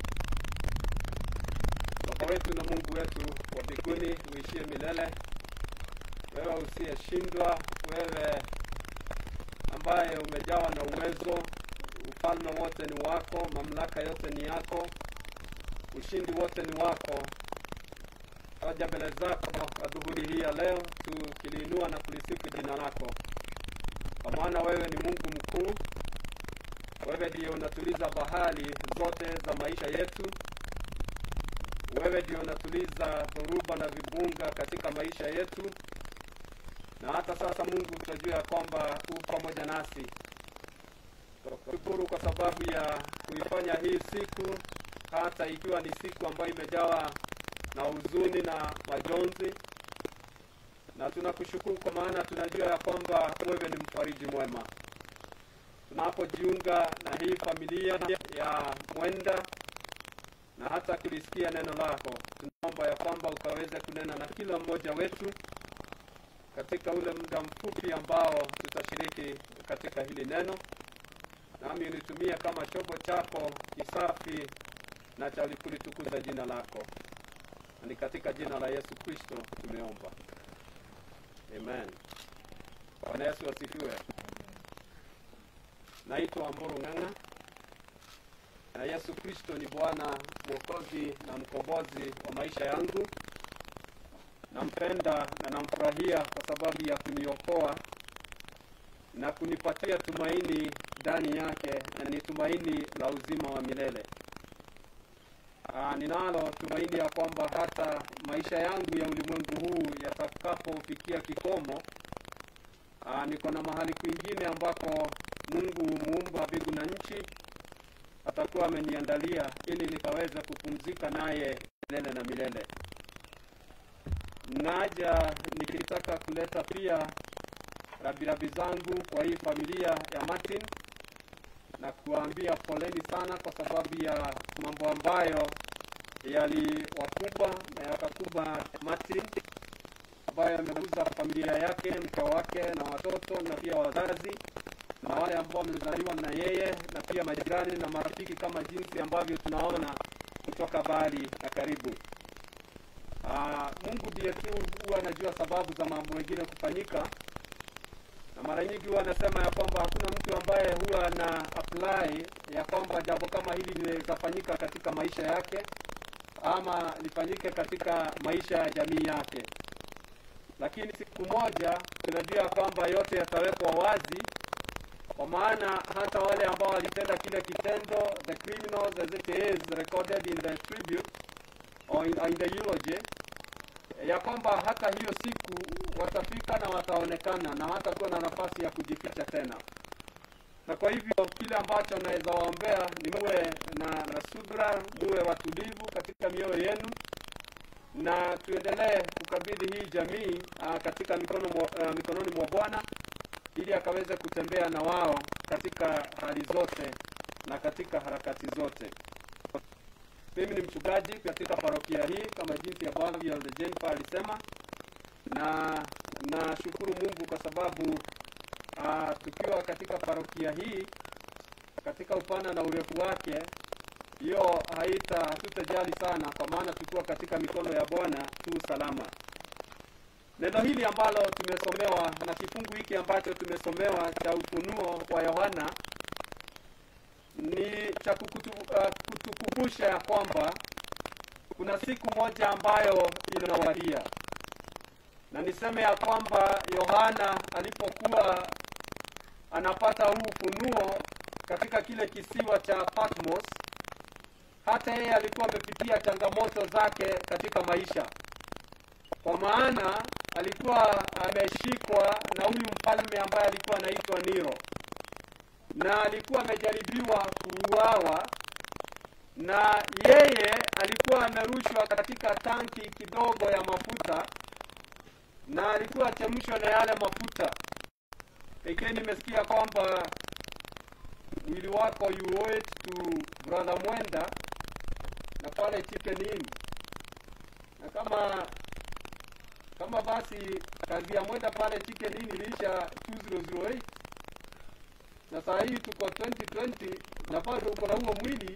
Baba wetu na Mungu wetu wa mbinguni, uishie milele, wewe usiyeshindwa, wewe ambaye umejawa na uwezo, ufalme wote ni wako, mamlaka yote ni yako, ushindi wote ni wako. Haja mbele zako adhuhuri hii ya leo, tukiliinua na kulisifu jina lako, kwa maana wewe ni Mungu mkuu. Wewe ndiye unatuliza bahari zote za maisha yetu. Wewe ndiye unatuliza dhoruba na vibunga katika maisha yetu. Na hata sasa Mungu, tunajua kwamba uko pamoja nasi. Tunashukuru kwa sababu ya kuifanya hii siku, hata ikiwa ni siku ambayo imejawa na huzuni na majonzi. Na tunakushukuru kwa maana tunajua ya kwamba wewe ni mfariji mwema. Tunapojiunga na hii familia ya Mwenda na hata kulisikia neno lako, tunaomba ya kwamba ukaweze kunena na kila mmoja wetu katika ule muda mfupi ambao tutashiriki katika hili neno. Nami unitumie kama chombo chako kisafi na cha kulitukuza jina lako. Ni katika jina la Yesu Kristo tumeomba. Amen. Bwana Yesu asifiwe. Naitwa Amburu Ng'ang'a, na Yesu Kristo ni Bwana, Mwokozi na mkombozi wa maisha yangu. Nampenda na namfurahia kwa sababu ya kuniokoa na kunipatia tumaini ndani yake, na ni tumaini la uzima wa milele. Ninalo tumaini ya kwamba hata maisha yangu ya ulimwengu huu yatakapofikia kikomo, niko na mahali kwingine ambako Mungu muumba mbingu na nchi atakuwa ameniandalia ili nikaweze kupumzika naye milele na milele. Naja nikitaka kuleta pia rabirabi zangu kwa hii familia ya Martin na kuambia poleni sana kwa sababu ya mambo ambayo yaliwakumba na yakakumba Martin, ambayo yameguza familia yake, mke wake na watoto na pia wazazi na wale ambao wamezaliwa na yeye na pia majirani na marafiki, kama jinsi ambavyo tunaona kutoka mbali na karibu. Mungu ndiye tu huwa anajua sababu za mambo mengine kufanyika, na mara nyingi huwa anasema ya kwamba hakuna mtu ambaye huwa na apply ya kwamba jambo kama hili linaweza fanyika katika maisha yake ama lifanyike katika maisha ya jamii yake. Lakini siku moja tunajua kwamba yote yatawekwa wazi, kwa maana hata wale ambao walitenda kile kitendo, the criminals as it is recorded in the tribute or in the eulogy, ya kwamba hata hiyo siku watafika na wataonekana na hatakuwa na nafasi ya kujificha tena. Na kwa hivyo kile ambacho naweza waombea ni muwe na subira, muwe watulivu katika mioyo yenu, na tuendelee kukabidhi hii jamii katika mikononi mwa Bwana ili akaweze kutembea na wao katika hali zote na katika harakati zote. Mimi ni mchungaji katika parokia hii kama jinsi ambavyo Jennifer alisema, na nashukuru Mungu kwa sababu tukiwa katika parokia hii katika upana na urefu wake, hiyo hatutajali sana, kwa maana tukiwa katika mikono ya Bwana tu salama. Neno hili ambalo tumesomewa na kifungu hiki ambacho tumesomewa cha Ufunuo wa Yohana ni cha kutukumbusha ya kwamba kuna siku moja ambayo inawadia. Na niseme ya kwamba Yohana alipokuwa anapata huu ufunuo katika kile kisiwa cha Patmos, hata yeye alikuwa amepitia changamoto zake katika maisha, kwa maana alikuwa ameshikwa na huyu mfalme ambaye alikuwa anaitwa Nero, na alikuwa amejaribiwa kuuawa, na yeye alikuwa amerushwa katika tanki kidogo ya mafuta na alikuwa achemshwa na yale mafuta. Pekee nimesikia kwamba mwili wako you owe it to Brother Mwenda na pale Chicken Inn. Na kama basi kazi ya Mwenda pale Chicken Inn iliisha 2008 na saa hii tuko 2020 na bado uko na huo mwili,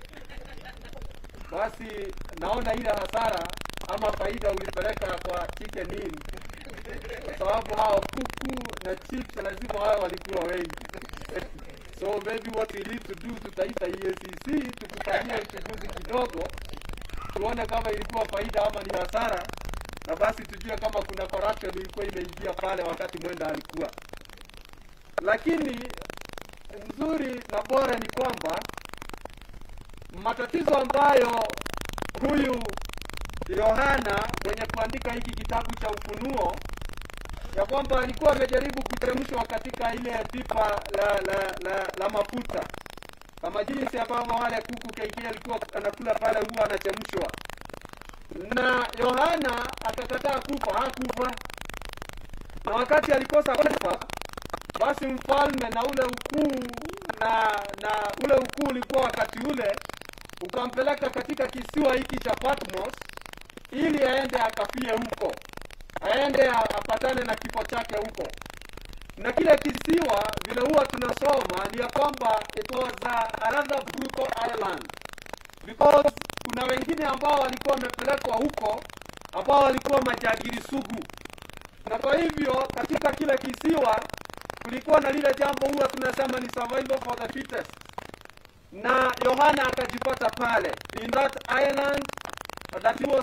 basi naona ile hasara ama faida ulipeleka kwa Chicken Inn, kwa sababu hao kuku na chips lazima hao walikuwa wengi. So maybe what we need to do, tutaita EACC tukufanyia uchunguzi kidogo, tuone kama ilikuwa faida ama ni hasara, na basi tujue kama kuna corruption ilikuwa imeingia pale wakati Mwenda alikuwa. Lakini nzuri na bora ni kwamba matatizo ambayo huyu Yohana mwenye kuandika hiki kitabu cha Ufunuo, ya kwamba alikuwa amejaribu kuchemshwa katika ile pipa la mafuta, kama jinsi ambavyo wale kuku KK alikuwa anakula pale huwa anachemshwa, na Yohana akakataa kufa, hakufa. Na wakati alikosa kufa, basi mfalme na ule ukuu na ule ukuu ulikuwa wakati ule ukampeleka katika kisiwa hiki cha Patmos ili aende akafie huko, aende apatane na kifo chake huko. Na kile kisiwa vile huwa tunasoma ni ya kwamba it was another brutal island, because kuna wengine ambao walikuwa wamepelekwa huko ambao walikuwa majagiri sugu. Na kwa hivyo katika kile kisiwa kulikuwa na lile jambo huwa tunasema ni survival for the fittest, na Yohana akajipata pale in that island that he was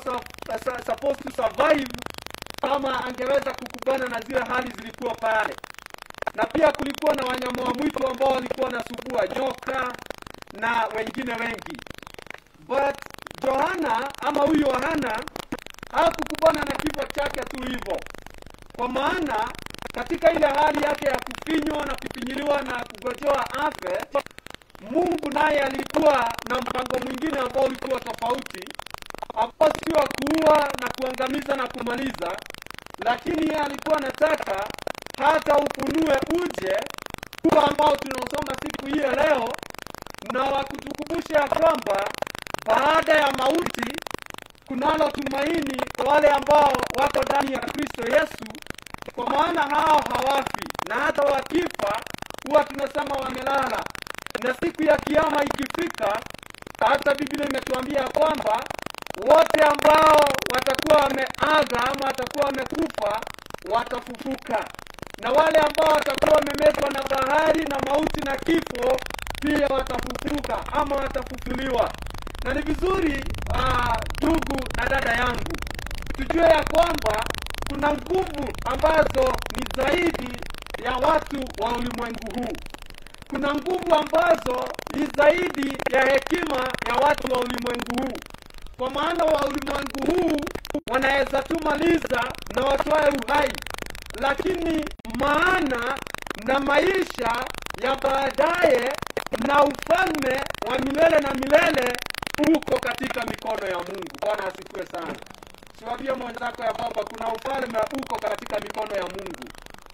supposed to survive kama angeweza kukubana na zile hali zilikuwa pale. na pia kulikuwa na wanyama wa mwitu ambao walikuwa wanasumbua, nyoka na wengine wengi. But Yohana ama huyu Yohana hakukubana na kifo chake tu hivyo, kwa maana katika ile hali yake ya kufinywa na kufinyiliwa na kugojoa afe, Mungu naye alikuwa na mpango mwingine ambao ulikuwa tofauti, ambao sio kuua na kuangamiza na kumaliza, lakini yeye alikuwa anataka hata ufunue uje kwa ambao tunaosoma siku hii leo, na wakutukumbusha kwamba baada ya mauti kunalo tumaini kwa wale ambao wako ndani ya Kristo Yesu, kwa maana hao hawafi, na hata wakifa huwa tunasema wamelala. Na siku ya kiyama ikifika, hata Biblia imetuambia kwamba wote ambao watakuwa wameaga ama watakuwa wamekufa watafufuka, na wale ambao watakuwa wamemezwa na bahari na mauti na kifo pia watafufuka ama watafufuliwa. Na ni vizuri ndugu na dada yangu tujue ya kwamba kuna nguvu ambazo ni zaidi ya watu wa ulimwengu huu. Kuna nguvu ambazo ni zaidi ya hekima ya watu wa ulimwengu huu, kwa maana wa ulimwengu huu wanaweza tumaliza na watoe uhai, lakini maana na maisha ya baadaye na ufalme wa milele na milele uko katika mikono ya Mungu. Bwana asifiwe sana. Siwaambie mwenzako ya kwamba kuna ufalme uko katika mikono ya Mungu.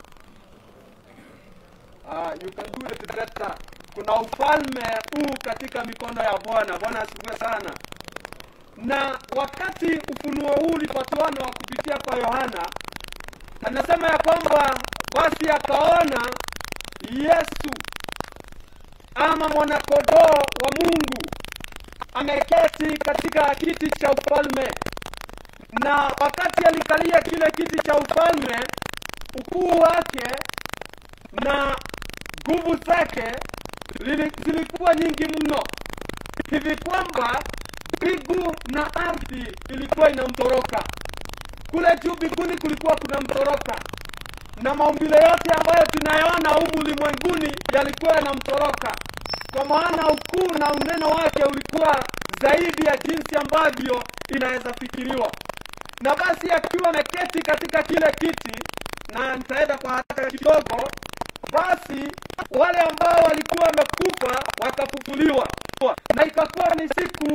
You can do it better. Kuna ufalme katika mikono ya Bwana. Bwana asifiwe sana. Na wakati ufunuo huu ulipatiwa kupitia kwa Yohana, anasema ya kwamba basi akaona Yesu ama mwanakondoo wa Mungu ameketi katika kiti cha ufalme, na wakati alikalia kile kiti cha ufalme, ukuu wake na nguvu zake zilikuwa nyingi mno, hivi kwamba mbingu na ardhi ilikuwa inamtoroka. Kule juu mbinguni kulikuwa kuna mtoroka, na maumbile yote ambayo tunayaona humu ulimwenguni yalikuwa yanamtoroka, kwa maana ukuu na uneno wake ulikuwa zaidi ya jinsi ambavyo inaweza fikiriwa. Na basi akiwa ameketi katika kile kiti, na nitaenda kwa haraka kidogo, basi wale ambao walikuwa wamekufa wakafufuliwa, na ikakuwa ni siku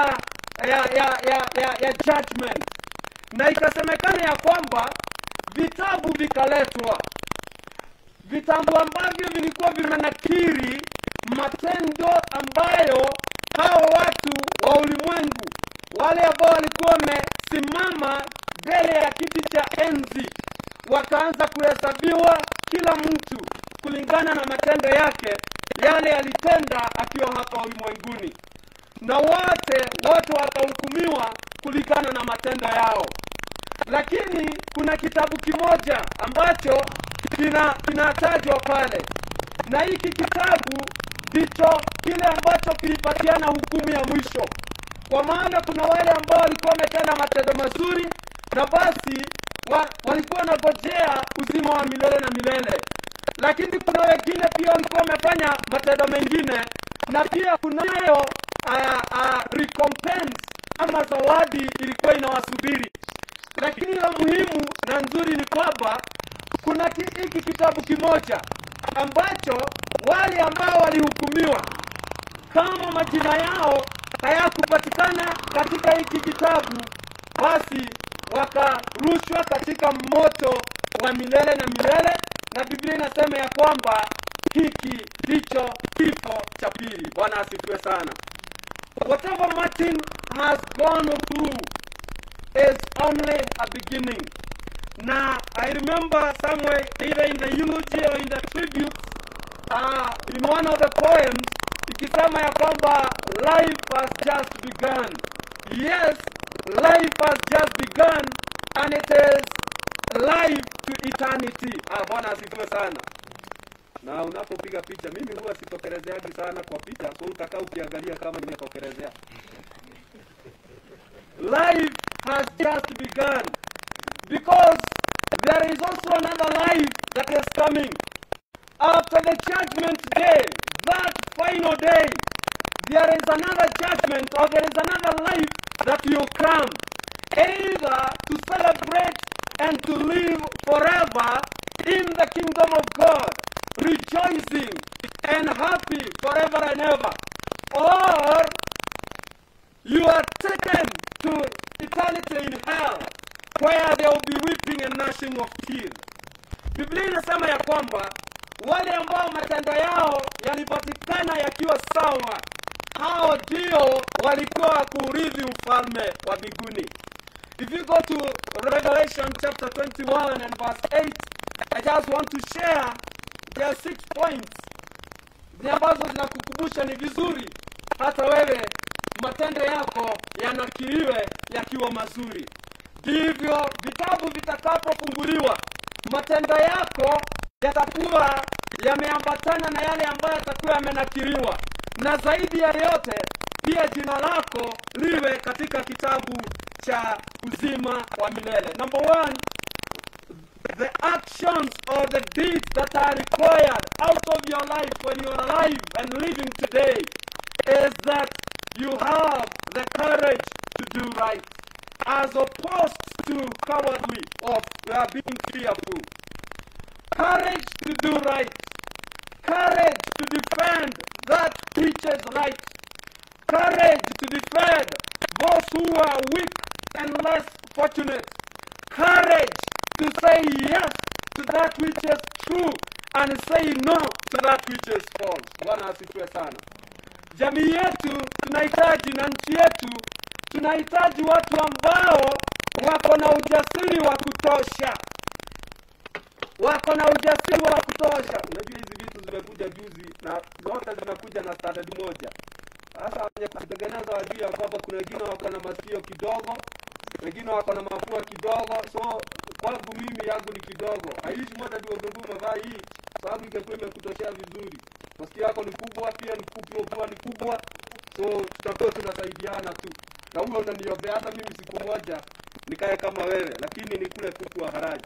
ya judgment, na ikasemekana ya kwamba vitabu vikaletwa, vitabu ambavyo vilikuwa vimenakiri matendo ambayo hao watu wa ulimwengu, wale ambao walikuwa wamesimama mbele ya kiti cha enzi, wakaanza kuhesabiwa kila mtu kulingana na matendo yake, yale alitenda akiwa hapa ulimwenguni, na wote watahukumiwa kulingana na matendo yao. Lakini kuna kitabu kimoja ambacho kinatajwa pale, na hiki kitabu ndicho kile ambacho kilipatiana hukumu ya mwisho, kwa maana kuna wale ambao walikuwa wametenda matendo mazuri, na basi walikuwa wanangojea uzima wa milele na milele, lakini kuna wengine pia walikuwa wamefanya matendo mengine, na pia kunayo recompense ama zawadi ilikuwa inawasubiri. Lakini la muhimu na nzuri ni kwamba kuna hiki kitabu kimoja ambacho wale ambao walihukumiwa, kama majina yao hayakupatikana katika hiki kitabu, basi wakarushwa katika moto wa milele na milele, na Biblia inasema ya kwamba hiki ndicho kifo cha pili. Bwana asifiwe sana. Whatever Martin has gone through is only a beginning. Now, I remember somewhere, either in the eulogy or in the tribute, in one of the poems, ikisema ya kwamba life has just begun. Yes, life has just begun, and it is life to eternity. Bwana asifiwe sana. Na unapopiga picha, mimi huwa sitokelezeagi sana kwa picha, so utakaa ukiangalia kama nimetokelezea. Life has just begun, because there is also another life that is coming. After the judgment day, that final day, there is another judgment or there is another life that will come, either to celebrate and to live forever in the kingdom of God, rejoicing and happy forever and ever, or you are taken to eternity in hell, where there will be weeping and gnashing of teeth. Biblia inasema ya kwamba wale ambao matendo yao yalipatikana yakiwa sawa, hao ndio walikuwa kuurithi ufalme wa mbinguni. If you go to Revelation chapter 21 and verse 8, I just want to share there are 6 points ambazo zinakukumbusha ni vizuri hata wewe matendo yako yanakiriwe yakiwa mazuri. Ndivyo vitabu vitakapofunguliwa, matendo yako yatakuwa yameambatana na yale ambayo yatakuwa yamenakiriwa, na zaidi ya yote pia jina lako liwe katika kitabu cha uzima wa milele. Number 1, the actions or the deeds that are required out of your life when you are alive and living today is that you have the courage to do right, as opposed to cowardly of being fearful. Courage to do right, courage to defend that which is right, courage to defend those who are weak and less fortunate, courage to say yes to that which is true and say no to that which is false. Bwana asifiwe sana. Jamii yetu tunahitaji, na nchi yetu tunahitaji watu ambao wako na ujasiri wa kutosha. Wako na ujasiri wa kutosha. Unajua hizi vitu zimekuja juzi na zote zimekuja na standard moja. Sasa wenye kutengeneza wajua kwamba kuna wengine wako na masikio kidogo, wengine wako na mapua kidogo, so kwangu mimi yangu ni kidogo. Haishi moja ndio ndio umevaa hii, sababu ingekuwa imekutoshea vizuri. Masikio yako ni kubwa, pia ni kubwa, ni kubwa. So tutakuwa tunasaidiana tu. Na huyo unaniombea hata mimi siku moja nikae kama wewe, lakini ni kule kuku wa haraji.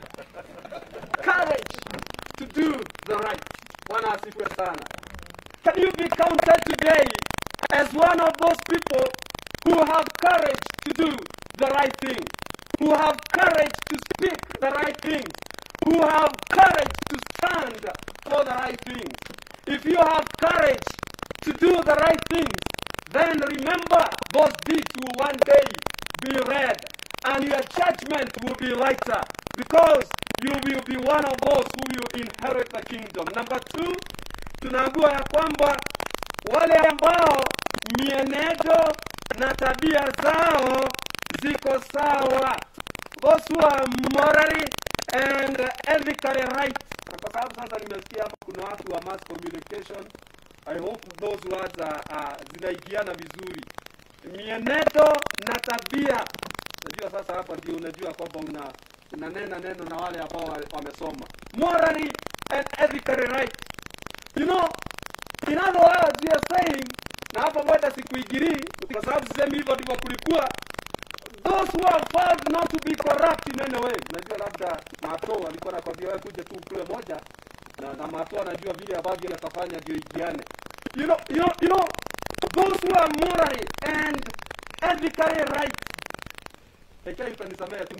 Courage to do the right. Bwana asifiwe sana. Can you be counted today as one of those people who have courage to do the right thing, who have courage to speak the right things, who have courage to stand for the right things? If you have courage to do the right things, then remember those deeds will one day be read and your judgment will be lighter, because you will be one of those who will inherit the kingdom. Number 2, tunaambiwa ya kwamba wale ambao mienendo na tabia zao ziko sawa, those who are morally and ethically right. Kwa sababu sasa nimesikia hapa kuna watu wa mass communication, I hope those words zinaigiana vizuri. Mienendo na tabia. Unajua sasa hapa ndio unajua kwamba unanena neno na wale ambao wamesoma. Morally and ethically right. You know, in other words, we are saying, na hapa bado sikuigirii, kwa sababu sisemi hivyo ndivyo kulikuwa, those who are found not to be corrupt in any way. Unajua labda Mato alikuwa anakwambia wewe kuja tu kule moja, na Mato anajua vile ambavyo atafanya ndio igiane. You know, those who are morally and ethically right. Hekaya itanisamea tu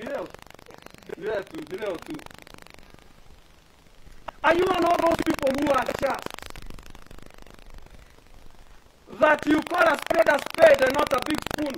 ni leo tu. Are you one of those people who are just? That you call a spade and not a big spoon?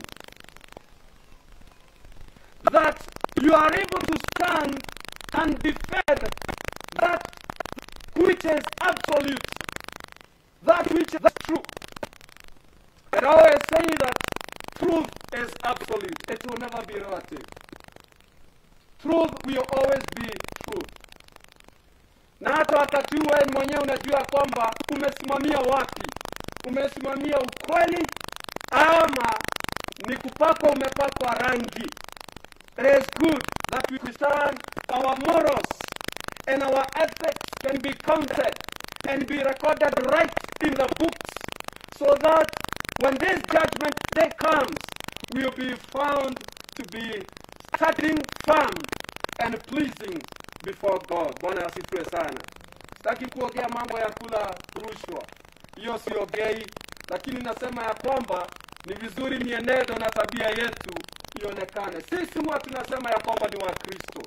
That you are able to stand and defend that which is absolute, that which is true. And I always say that truth is absolute. It will never be relative. Truth will always be truth. Na hata wakati wewe mwenyewe unajua kwamba umesimamia wapi. Umesimamia ukweli ama ni kupakwa umepakwa rangi. It is good that we stand our morals and our ethics can be counted and be recorded right in the books, so that when this judgment day comes, we'll be found to be standing firm and pleasing before God. Bwana asifiwe sana. Sitaki kuongea mambo ya kula rushwa, hiyo siongei, lakini nasema ya kwamba ni vizuri mienendo na tabia yetu ionekane. Sisi huwa tunasema ya kwamba ni Wakristo.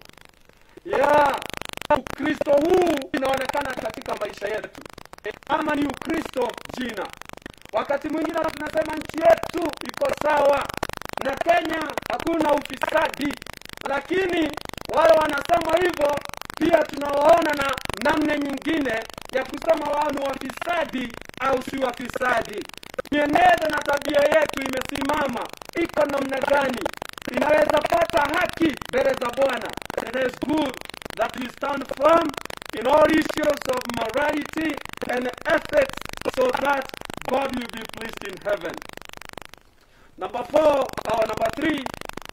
Ukristo huu inaonekana katika maisha yetu. Ama ni Ukristo jina. Wakati mwingine tunasema nchi yetu iko sawa na Kenya hakuna ufisadi, lakini wale wanasema hivyo pia tunawaona na namna nyingine ya kusema wao ni wafisadi au si wafisadi. Mienendo na tabia yetu imesimama iko namna gani? Inaweza pata haki mbele za Bwana. It is good that we stand firm in all issues of morality and ethics so that God will be pleased in heaven. Number 3,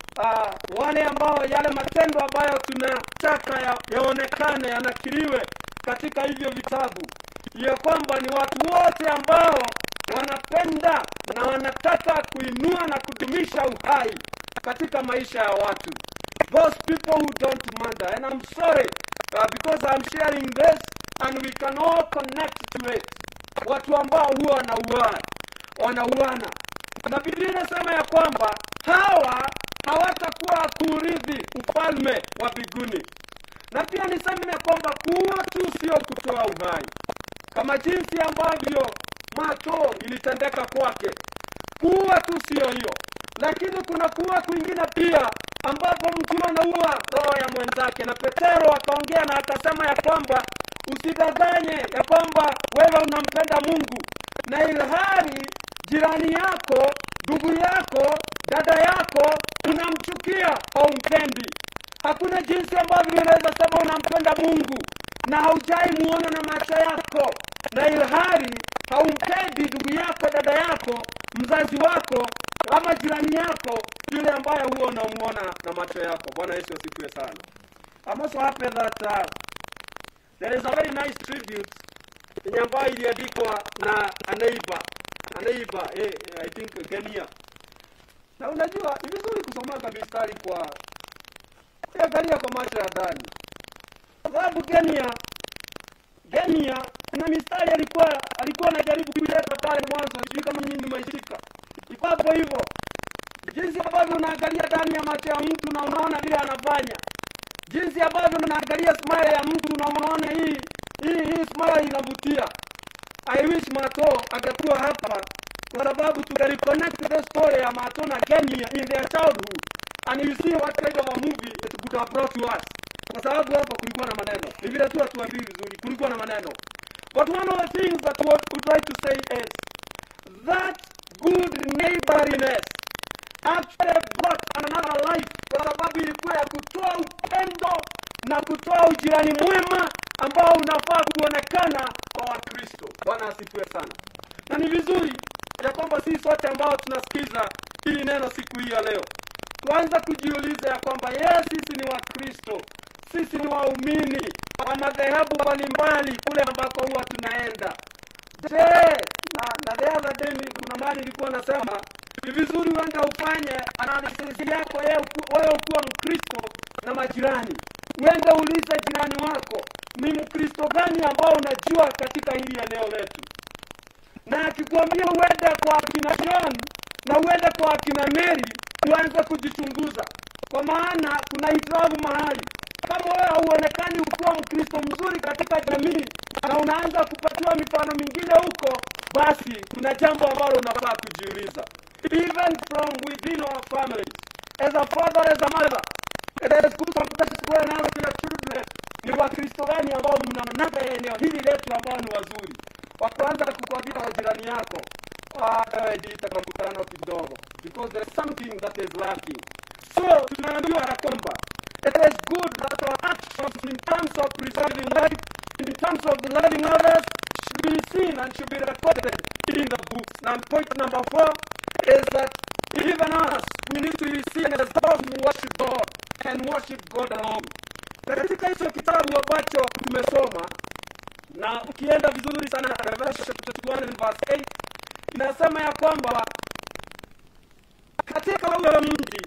wale ambao yale matendo ambayo tunataka yaonekane yanakiriwe katika hivyo vitabu, ya kwamba ni watu wote ambao wanapenda na wanataka kuinua na kudumisha uhai katika maisha ya watu. Those people who don't murder. And I'm sorry because I'm sharing this and we can all connect to it. Watu ambao huwa wanauana. Na Biblia inasema ya kwamba hawa hawatakuwa kurithi ufalme wa mbinguni. Na pia niseme ya kwamba kuua tu sio kutoa uhai, kama jinsi ambavyo Mato ilitendeka kwake. Kuua tu sio hiyo, lakini kuna kuua kwingine pia ambapo mtu anaua roho ya mwenzake. Na Petero akaongea na akasema ya kwamba usidanganye ya kwamba wewe unampenda Mungu na ilhali jirani yako, ndugu yako, dada yako unamchukia au mpendi. Hakuna jinsi ambavyo unaweza sema unampenda Mungu na haujai muona na macho yako, na ilhali haumpendi ndugu yako, dada yako, mzazi wako ama jirani yako yule ambaye huwa unamuona na macho yako. Bwana Yesu asifiwe sana. I'm also happy that there is a very nice tribute ambayo iliandikwa na Anaiba, I think Kenya. Na unajua ni vizuri kusoma mistari kwa kuangalia kwa macho ya ndani. Sababu Kenya kuna mistari alikuwa anajaribu kuleta pale mwanzo, sijui kama nyinyi mmeishika. Ipapo hivyo jinsi ambavyo unaangalia ndani ya macho ya mtu na unaona vile anafanya, jinsi ambavyo unaangalia smile ya mtu na unaona hii smile inavutia. I wish Mato angekuwa hapa, kwa sababu tungereconnect the story ya Mato na Kenya in their childhood and you see what kind of a movie it could have brought to us. Kwa sababu hapa kulikuwa na maneno, ni vile tu hatuambii vizuri, kulikuwa na maneno. But one of the things that what we try to say is that good neighborliness actually brought another life, kwa sababu ilikuwa ya kutoa upendo na kutoa ujirani mwema ambao unafaa kuonekana kwa Wakristo. Bwana asifiwe sana. Na ni vizuri ya kwamba sisi sote ambao tunasikiza hili neno siku hii ya leo tuanze kujiuliza ya kwamba sisi ni Wakristo, sisi ni waumini wa madhehebu mbalimbali kule ambako huwa tunaenda. Na the other day kuna mali nilikuwa nasema ni vizuri uende ufanye analysis yako wewe ukiwa Mkristo na majirani. Uende ulize jirani wako ni Mkristo gani ambao unajua katika hili eneo letu. Na akikwambia uende kwa akina John na uende kwa akina Mary, uanze kujichunguza. Kwa maana kuna hitaji mahali. Kama wewe hauonekani ukiwa Mkristo mzuri katika jamii na unaanza kupatiwa mifano mingine huko, basi kuna jambo ambalo unafaa kujiuliza. Even from within our families, as a father, as a mother, it is good sometimes to go and ask your children, ni Wakristo gani ambao mnaonaka eneo hili letu ambao ni wazuri. Wakaanza kukuambia wa jirani yako, jiita kwa mkutano kidogo, because there is something that is lacking. So tunaambiwa ya kwamba it is good that our actions in terms of preserving life, in terms of loving others, should be seen and should be recorded in the books. Now point number 4 is that even us, we need to be seen as those who worship God and worship God alone. Katika hicho kitabu ambacho tumesoma, na ukienda vizuri sana Revelation 21 and verse 8, inasema ya kwamba katika ule mji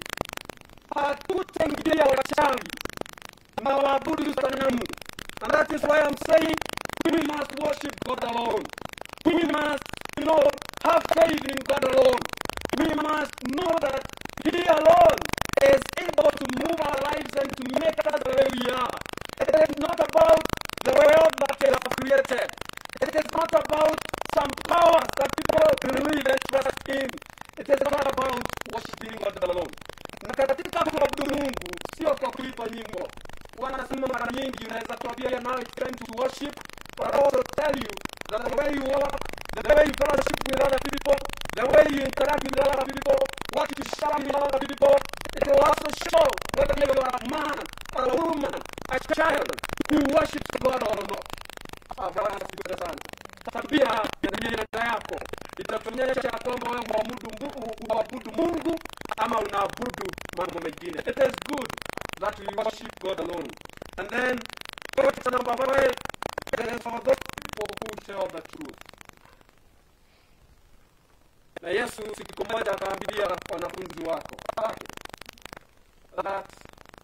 hatutaingia wachawi na waabudu sanamu. And that is why I'm saying We must worship God alone. We must, have faith in God alone. We must know that He alone is able to move our lives and to make us the way we are. It is not about the world that they have created. It is not about some powers that people believe and trust in. It is not about worshiping God alone. Na katika kuabudu Mungu sio kwa kuimba nyimbo. Wanasema mara nyingi unaweza kuambia now it's time to worship, but I also tell you that the way you walk, the way you fellowship with other people, the way you interact with other people, what you share with other people, it will also show whether you are a man or a woman, a child who worships God or not. Bwana asifiwe sana. Tabia ya mienendo yako itatuonyesha kwamba wewe unaabudu Mungu ama unaabudu mambo mengine. It is good that we worship God alone. And then, point number 5, it is for those people who tell the truth. Na Yesu siku moja akaambia wanafunzi wake that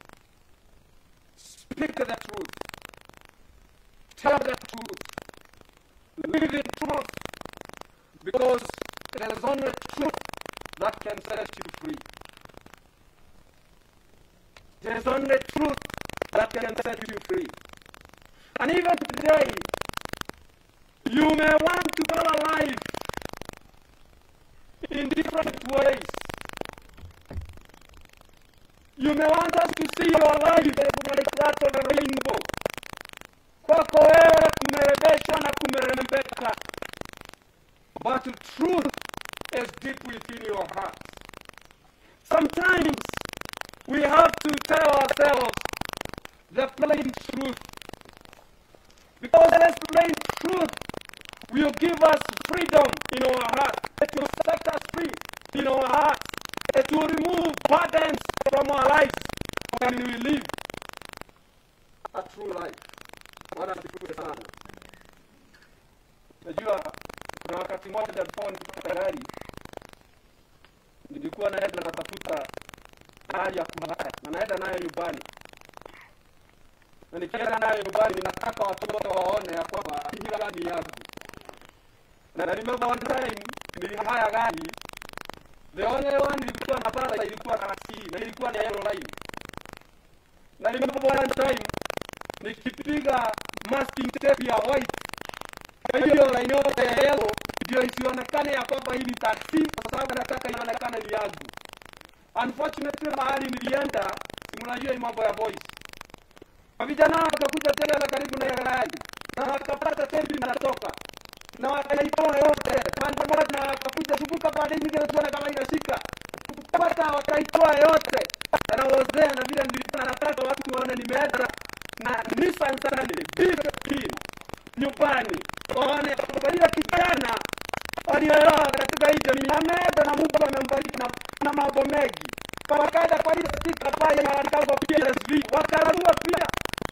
speak the truth, tell the truth, live in truth, because it is only truth that can set you free. There is only truth that can set you free. And even today, you may want to go alive in different ways. You may want us to see your life like that of a rainbow. Kwako wewe kumerembeshwa na kumerembeka. But the truth is deep within your heart. Sometimes we have to tell ourselves the plain truth. Because this plain truth will give us freedom in our heart. It will set us free in our heart. It will remove burdens from our lives when we live a true life. Bwana asifiwe sana. Najua kuna wakati mmoja nilipokuwa nikipata gari, nilikuwa naenda natafuta hali ya kulala na naenda nayo nyumbani. Na nikienda nayo nyumbani ninataka watoto waone ya kwamba hii gari ni yangu. Na remember one time nilihaya gari, the only one nilikuwa napata ilikuwa taxi na ilikuwa ni yellow line. Na remember one time nikipiga masking tape ya white, kwa hiyo line yote ya yellow ndio isionekane ya kwamba hii ni taxi, kwa sababu nataka ionekane ni yangu. Unfortunately mahali nilienda, simulajua ni mambo ya boys. Vijana wakakuja tena karibu na gari na wakapata tape inatoka na wakaitoa yote. Pande moja wakakuja subuka pande nyingine tuone kama inashika. Kupata wakaitoa yote. Na wazee na vile nilikuwa nataka watu waone nimeenda na Nissan sana ni V15 nyumbani. Waone kwa ile kijana alielewa katika hiyo ni ameenda na Mungu amembariki na mambo mengi. Wakaenda kwa ile stika pale na wanataka PSV wakarua pia.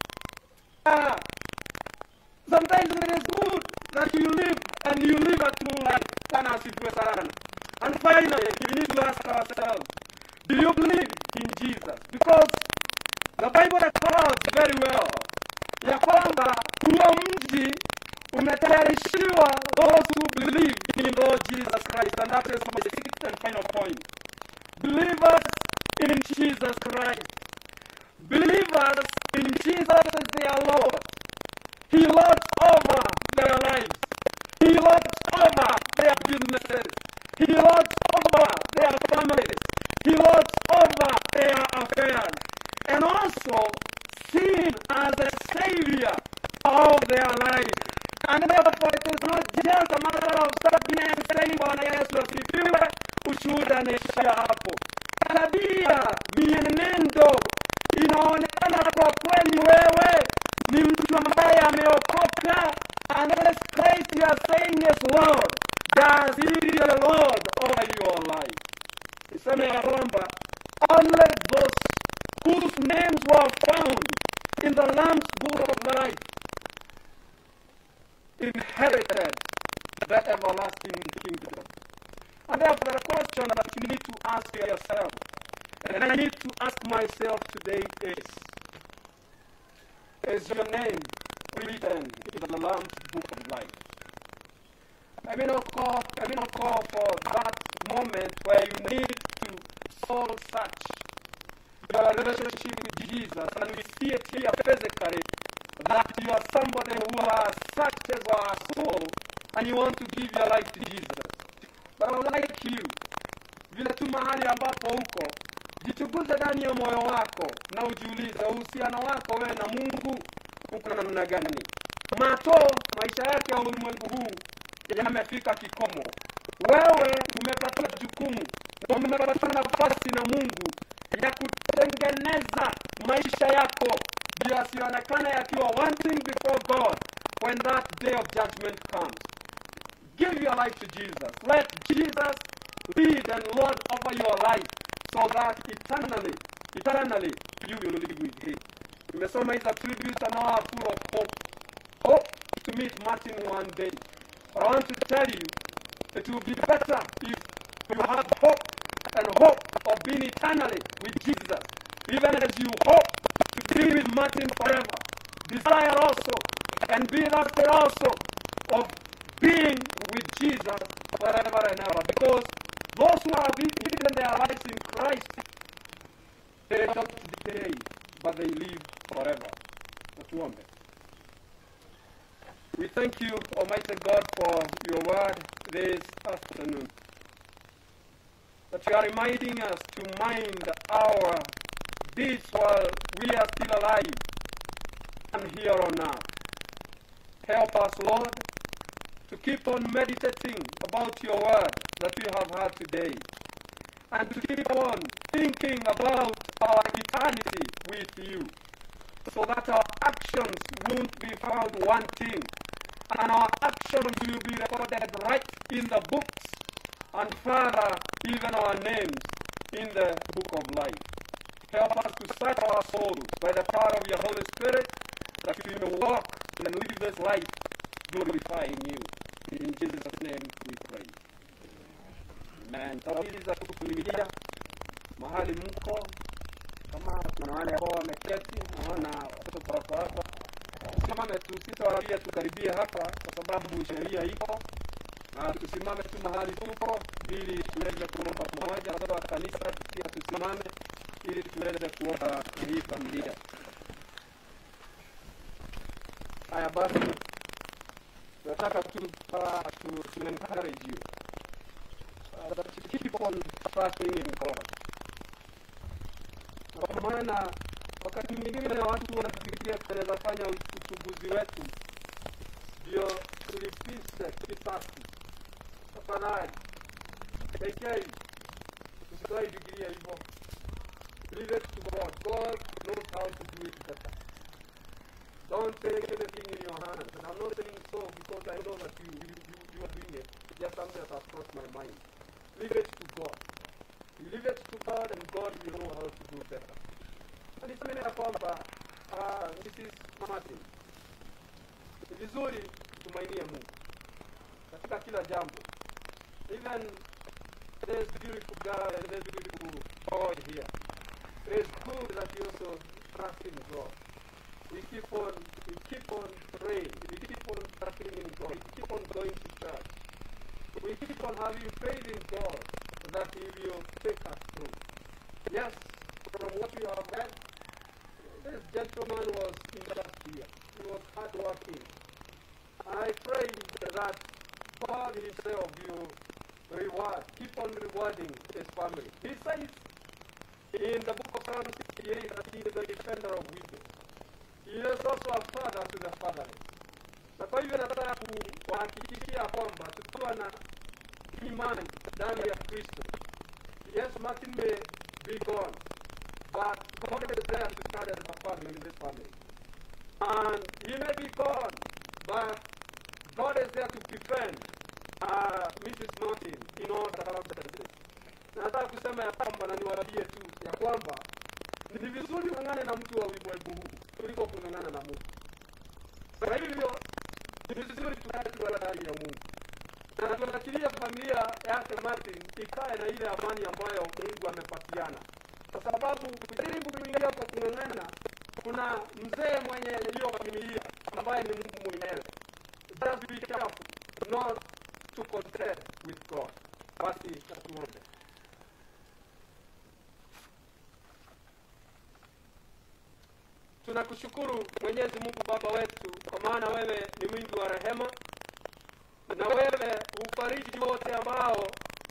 Sometimes it is good that you live and you live a true life. And finally, we need to ask ourselves, do you believe in Jesus? Because the Bible records very well ya kwamba huo mji umetayarishiwa those who believe in Lord Jesus Christ. And that is my sixth and final point. Believers in Jesus Christ. Believers in Jesus as their Lord. He lords over their lives. He lords over their businesses. He lords over their families. He lords over their affairs. And also seen as a savior of their life. And therefore it is not just a matter of stopping and saying, Bwana Yesu asifiwe, ushuhuda naishia hapo. Tabia, mienendo, inaonekana kwa kweli wewe ni mtu ambaye ameokoka. And this Christ you are saying is Lord. Does He be the Lord over your life? Iseme ya kwamba only those whose names were found in the Lamb's book of life inherited the everlasting kingdom. And therefore the question that you need to ask yourself, and I need to ask myself today is your name written in the Lamb's Book of Life. I may not call for that moment where you need to soul search your relationship with Jesus, and we see it here physically, that you are somebody who has searched your soul and you want to give your life to Jesus. But I would like you, vile tu mahali ambapo uko, jichunguze ndani ya moyo wako na ujiulize uhusiano wako wewe na Mungu uko namna gani. Maisha yake ya ulimwengu huu yamefika kikomo. Wewe umepata jukumu na umepata nafasi na Mungu ya kutengeneza maisha yako ndio yasionekane yakiwa wanting before God when that day of judgment comes. Give your life to Jesus. Let Jesus lead and Lord over your life so that eternally you will live with Him. Tumesoma hizo attributes and all are full of hope. Hope to meet Martin one day. But I want to tell you, it will be better if you have hope and hope of being eternally with Jesus, even as you hope to be with Martin forever. Desire also and be that also of being with Jesus forever and ever. Because those who have given their lives in Christ, they don't decay, but they live forever. Natuombe. We thank you, Almighty God, for your word this afternoon. That you are reminding us to mind our deeds while we are still alive and here on earth. Help us, Lord, to keep on meditating about your word that we have heard today, and to keep on thinking about our eternity with you, so that our actions won't be found wanting, and our actions will be recorded right in the books, and further, even our names in the book of life. Help us to search our souls by the power of your Holy Spirit, that we may walk and live this life glorifying you. In Jesus' name we pray. Amen. Tawauliza kukulilia mahali mko, kama kuna wale ambao wameketi naona watoto parapa hapa, tusimame tu, sitawaambia tukaribie hapa kwa sababu sheria iko, na tusimame tu mahali tupo ili tuweze kuomba pamoja. Watoto wa kanisa pia tusimame ili tuweze kuomba hii familia. Haya basi, nataka tu encourage you that you keep on trusting in God. Kwa maana wakati mwingine watu wanafikiria tunaweza fanya uchunguzi wetu ndio tulipishe kisasi. Tafadhali, tekei, usiwahi fikiria hivyo. Leave it to God. God knows how to do it better. Don't take anything in your hands. And I'm not saying so because I know that you are doing it. Just something that has crossed my mind. Leave it to God. You leave it to God and God will know how to do better. And it's many kwamba Mrs. Martin, ni vizuri tumainie Mungu katika kila jambo. Even there's beautiful girl and there's beautiful boy here. It is good that you also trust in God. We keep on praying. We keep on trusting in God. We keep on going to church. We keep on having faith in God that He will take us through. Yes, from what we have read, this gentleman was just here. He was hardworking. I pray that God Himself will keep on rewarding His family. He says in the book of Psalms 68 that He is the defender of widows. He is also a father to the fatherless. Na kwa hivyo nataka kuhakikishia kwamba tukiwa na imani ndani ya Kristo. Yes, Martin may be gone, but God is there to start as a father in this family. And he may be gone, but God is there to defend Mrs. Martin in all circumstances. Nataka kusema ya kwamba na niwaambie tu ya kwamba ni vizuri kung'ang'ana na mtu wa ulimwengu huu kuliko kung'ang'ana na Mungu. Kwa hivyo ni vizuri tukae ndani ya Mungu. Na tunafikiria familia yake Martin ikae na ile amani ambayo Mungu amepatiana. Kwa sababu kujaribu kuingia kwa kung'ang'ana, kuna mzee mwenye hiyo familia ambaye ni Mungu mwenyewe. not to contend with God. Basi tuombe. Tunakushukuru Mwenyezi Mungu Baba wetu, kwa maana wewe ni mwingi wa rehema, na wewe ufariji wote ambao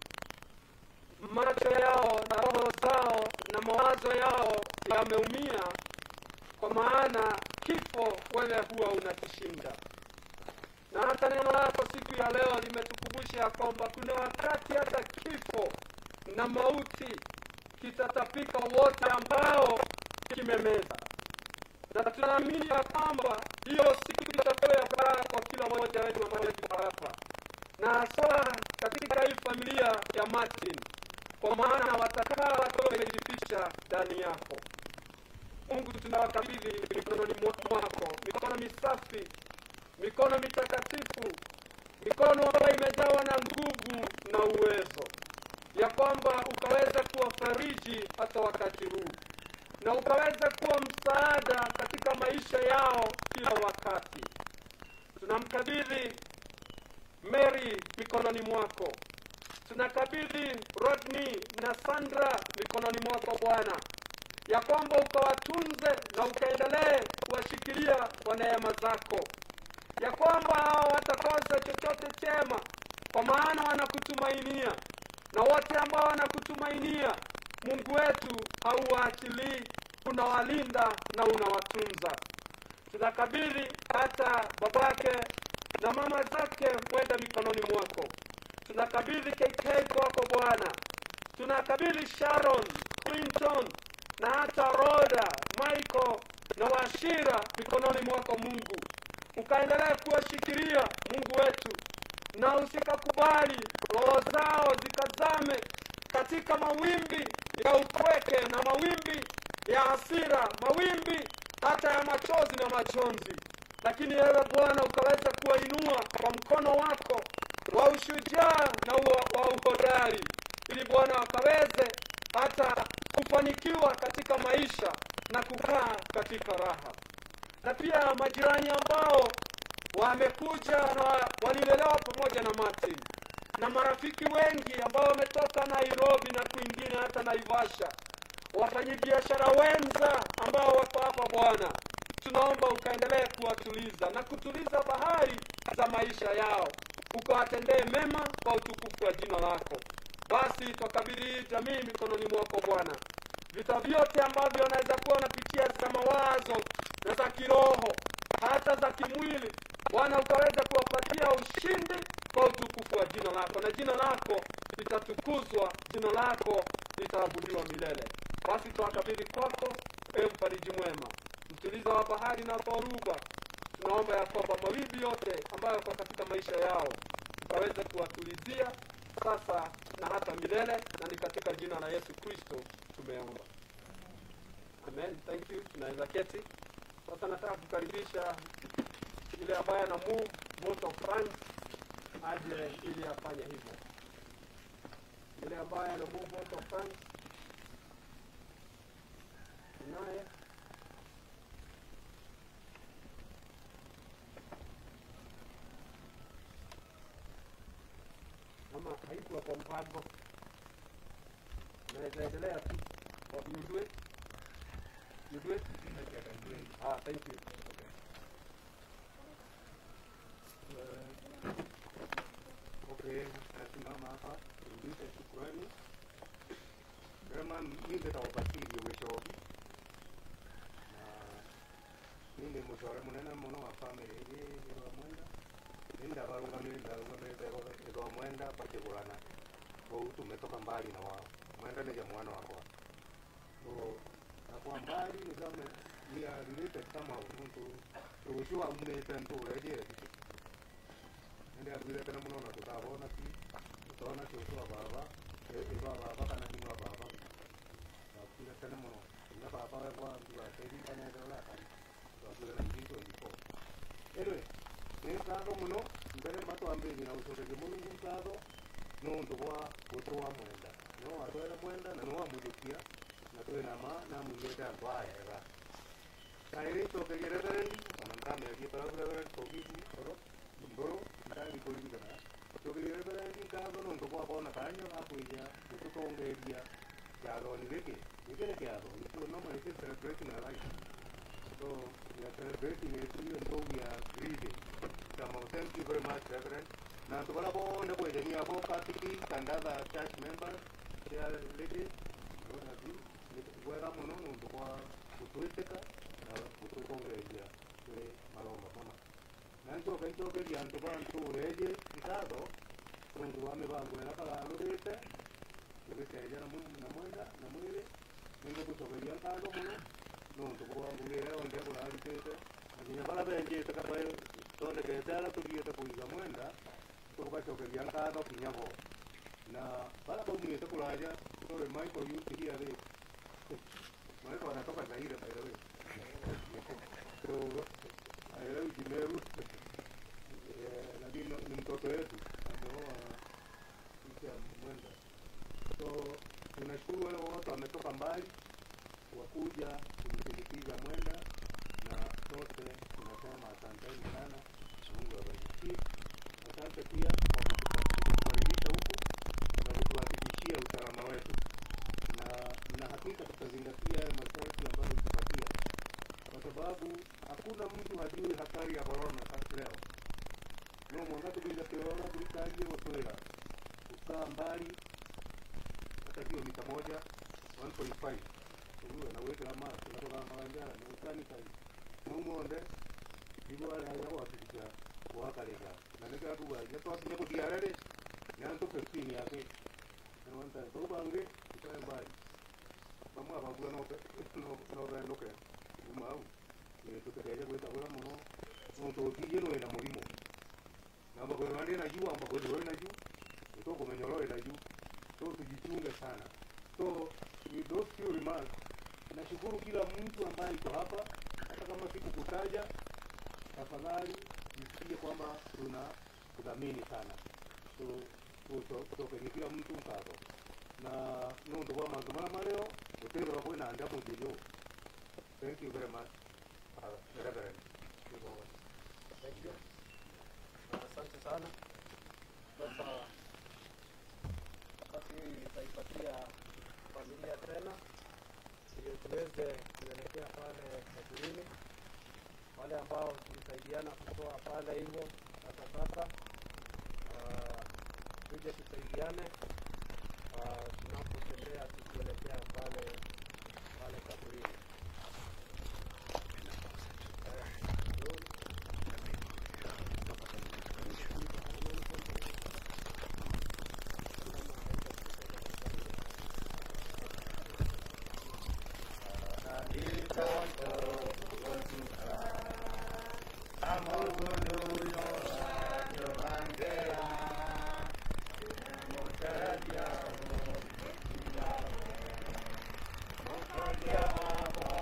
macho yao na roho zao na mawazo yao yameumia, kwa maana kifo wewe huwa unakishinda. Na hata neno lako siku ya leo limetukumbusha kwamba kuna wakati hata kifo na mauti kitatapika wote ambao kimemeza. Na tunaamini ya kwamba hiyo siku itakuwa ya furaha kwa kila mmoja wetu ambao yuko hapa, na hasa katika hii familia ya Martin, kwa maana watakaa wakiwa wamejificha ndani yako. Mungu, tunawakabidhi mikononi mwako, mikono misafi, mikono mitakatifu, mikono ambayo imejawa na nguvu na uwezo, ya kwamba ukaweza kuwafariji hata wakati huu, na ukaweza kuwa msaada katika maisha yao kila wakati. Tunamkabidhi Mary mikononi mwako, tunakabidhi Rodney na Sandra mikononi mwako Bwana, ya kwamba ukawatunze na ukaendelee kuwashikilia kwa neema zako, ya kwamba watakosa chochote chema, kwa maana wanakutumainia, na wote ambao wanakutumainia Mungu wetu hauwaachilii, unawalinda na unawatunza. Tunakabidhi hata babake na mama zake mwenda mikononi mwako. Tunakabidhi KK kwako Bwana. Tunakabidhi Sharon, Clinton na hata Rhoda, Michael na Washira mikononi mwako Mungu. Ukaendelee kuwashikilia Mungu wetu, na usikakubali roho zao zikazame katika mawimbi ya upweke na mawimbi ya hasira, mawimbi hata ya machozi na majonzi. Lakini wewe Bwana ukaweza kuwainua kwa mkono wako wa ushujaa na wa uhodari, ili Bwana wakaweze hata kufanikiwa katika maisha na kukaa katika raha. Na pia majirani ambao wamekuja na walilelewa pamoja na Martin, na marafiki wengi ambao wametoka Nairobi na kwingine hata Naivasha, wafanyabiashara wenza ambao wako hapa Bwana, tunaomba ukaendelee kuwatuliza na kutuliza bahari za maisha yao, ukawatendee mema kwa utukufu wa jina lako. Basi tukabidhi jamii mikononi mwako Bwana. Vita vyote ambavyo wanaweza kuwa wanapitia za mawazo na za kiroho hata za kimwili, Bwana ukaweza kuwapatia ushindi kwa utukufu wa jina lako, na jina lako litatukuzwa, jina lako litaabudiwa milele. Basi tuwakabidhi kwako, ewe mfariji mwema, mtuliza wa bahari na dhoruba. Tunaomba ya kwamba mawimbi yote ambayo kwa katika maisha yao ukaweze kuwatulizia sasa na hata milele, na ni katika jina la Yesu Kristo tumeomba. Amen. Thank you. Tunaweza keti. Sasa nataka kukaribisha yule ambaye ana move vote of France aje ili afanye hivyo. Yule ambaye ana move vote of France naye kama haikuwa kwa mpango, naweza endelea tu. You do it? You do it? Thank you. Okay, nasimama hapa kurudisha shukrani. Kama mimi nitawapatili weshobi, na mimi mshawara mnena mwana wa family hii wa mwenda nenda barunga ndio mwenda pake kurana kwa utu umetoka mbali na wao mwenda ni mwana wako. So na kwa mbali ni kama we are related somehow to ushua mnependo ready. Ndio vile tena mnaona tutaona tu tutaona kwa baba baba kana ni baba na kile tena mno na baba kwa ndio atedi kana ndio la kana ndio ndio ndipo anyway ni kando mno mbele matu ambeni na usoke Mungu mtado no ndwa kutoa mwenda no atoera mwenda na no amujukia na tuwe na na mwenda mbaya era kairi to kegere rendi anamtame akipa kwa kwa kitu ndoro ndani kulinga kado no ndo kwa bona kanya hakuja kutongeria yalo ni veke yalo so no more is celebrating a life so we are celebrating it even though we are grieving. Thank you very much, Reverend. Na tukala bonde kwa jamii hapo Catholic and other church members there lady wera muno ndo kwa kutweteka na kutongeria kwe malomba mama nanto kentokeria nto bantu reje ikado kundu wamebangwera kagarurite ngekeja na mwire ningo kutokeria nkado muno nonto kubangurira onde kurarutite nginya bala benjete kabayo tonde ketara tugiete kuiga mwenda tukachokeria nkado kinyabo na bala baumite kuraja tore Michael youth here there Michael anatoka Zaire by the way so aelewi Kimeru lakini ni mtoto wetu ameoa kisha mwenda so tunashukuru wale wote wametoka mbali wakuja kumsindikiza mwenda na sote tunasema asanteni sana Mungu awabariki asante pia kwa kutukaribisha huku na kutuhakikishia usalama wetu na hakika tutazingatia masharti ambayo tupatia kwa sababu hakuna mtu hajui hatari ya corona sasa leo no mwangato bila corona tulikaje waswera kukaa mbali hata kilomita 1.5 huyo anaweka kama tunatoka Mawanja na usani kai mumonde ndivyo wale hao watukia kuwakaleka na nika kuwa yeto asiye kudiarere nyanto pepini yake na wanta tobange itae mbali mama abagura no loke umau ni tutekeje kweta bora muno nonto kije no ina mulimo na bagoro wale na juu ambako ndio na juu utoko menyoro ina juu so tujichunge sana so with those few remarks nashukuru kila mtu ambaye yuko hapa hata kama sikukutaja tafadhali jisikie kwamba tunakudhamini sana so kutoka ni kila mtu mkado na nondo kwa maandamano leo utendo wako na ndapo ndio. Thank you very much Reverend. Thank you. Asante sana. Sasa wakati hii nitaipatia familia tena ili tuweze kuelekea pale kaburini. Wale ambao tulisaidiana kutoa pale hivyo sasa tuje tusaidiane tunapotembea tukielekea pale kaburini. Yeah.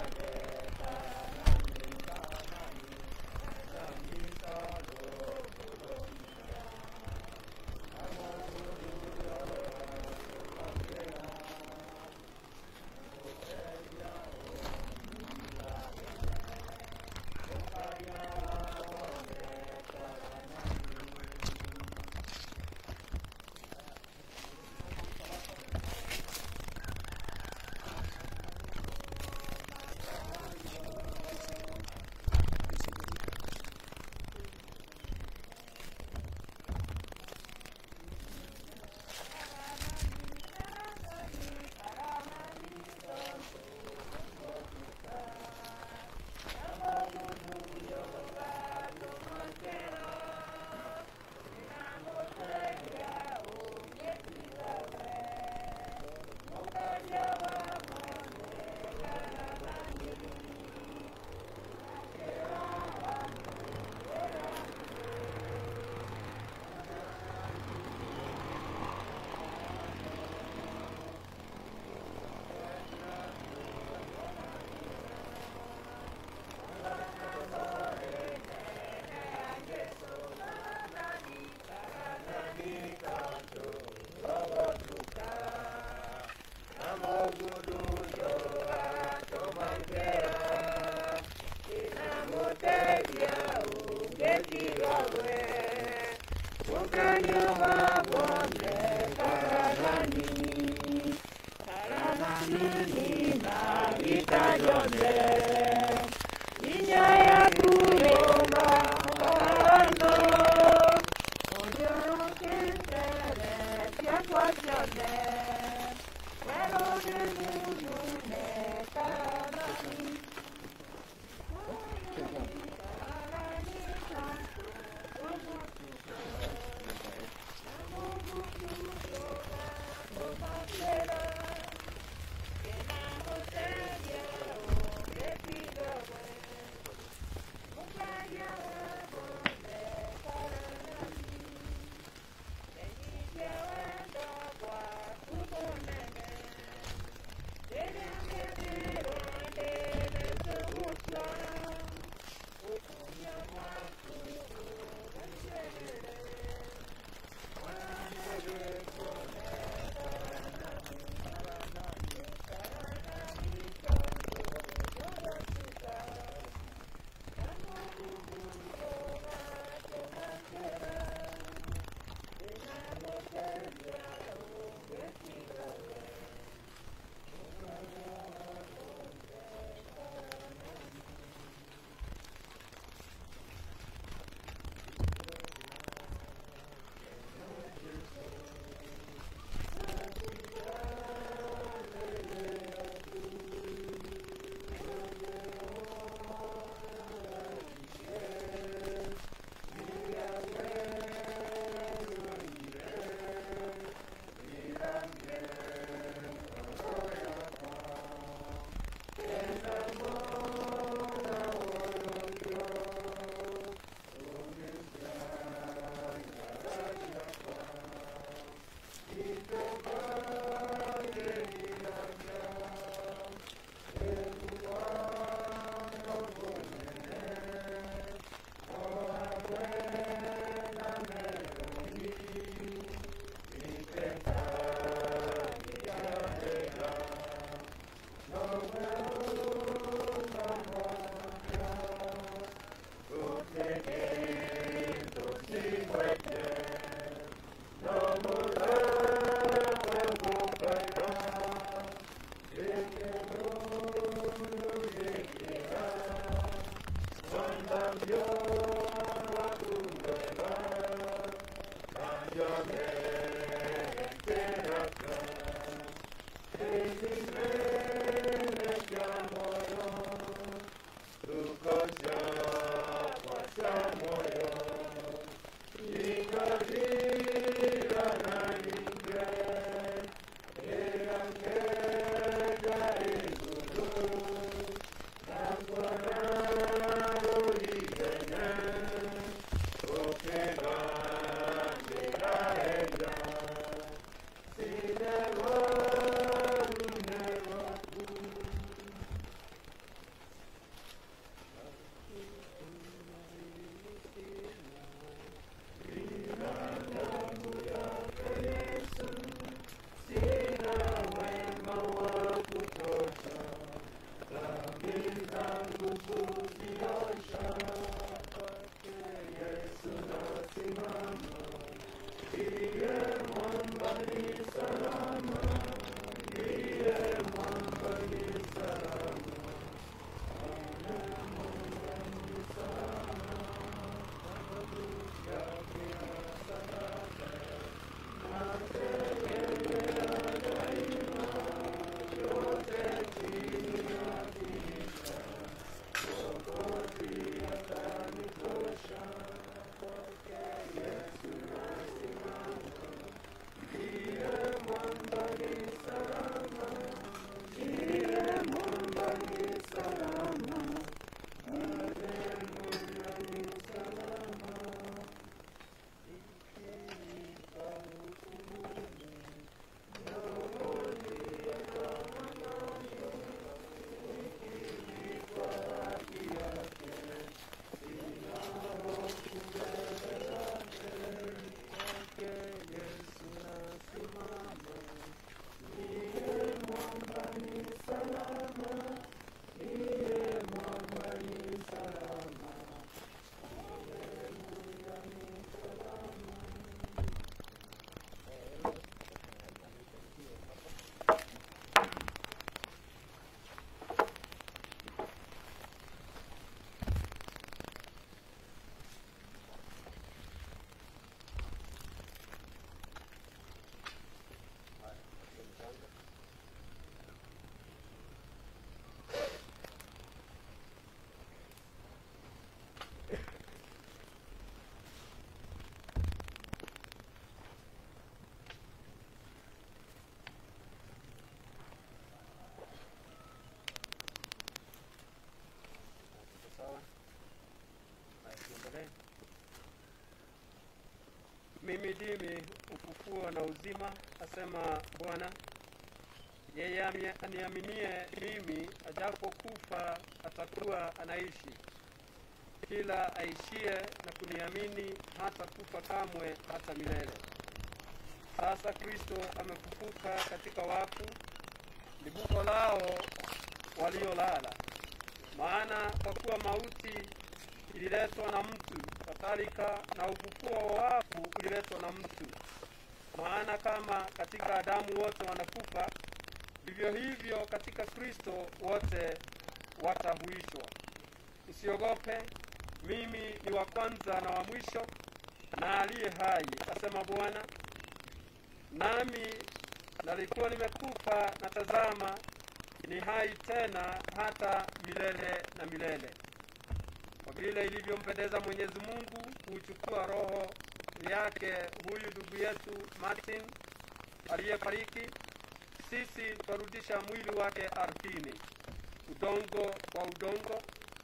mimi ndimi ufufuo na uzima, asema Bwana. Yeye aniaminie mimi, ajapokufa atakuwa anaishi. Kila aishie na kuniamini hata kufa kamwe, hata milele. Sasa Kristo amefufuka katika wafu, ni bufo lao waliolala. Maana kwa kuwa mauti ililetwa na mtu, kadhalika na ufufuo wa wafu uliletwa na mtu. Maana kama katika Adamu wote wanakufa, vivyo hivyo katika Kristo wote watahuishwa. Usiogope, mimi ni wa kwanza na wa mwisho na aliye hai, asema Bwana. Nami nalikuwa nimekufa, na tazama ni hai tena hata milele na milele. Kwa vile ilivyompendeza Mwenyezi Mungu kuchukua roho yake huyu ndugu yetu Martin aliyefariki, sisi tutarudisha mwili wake ardhini, udongo kwa udongo,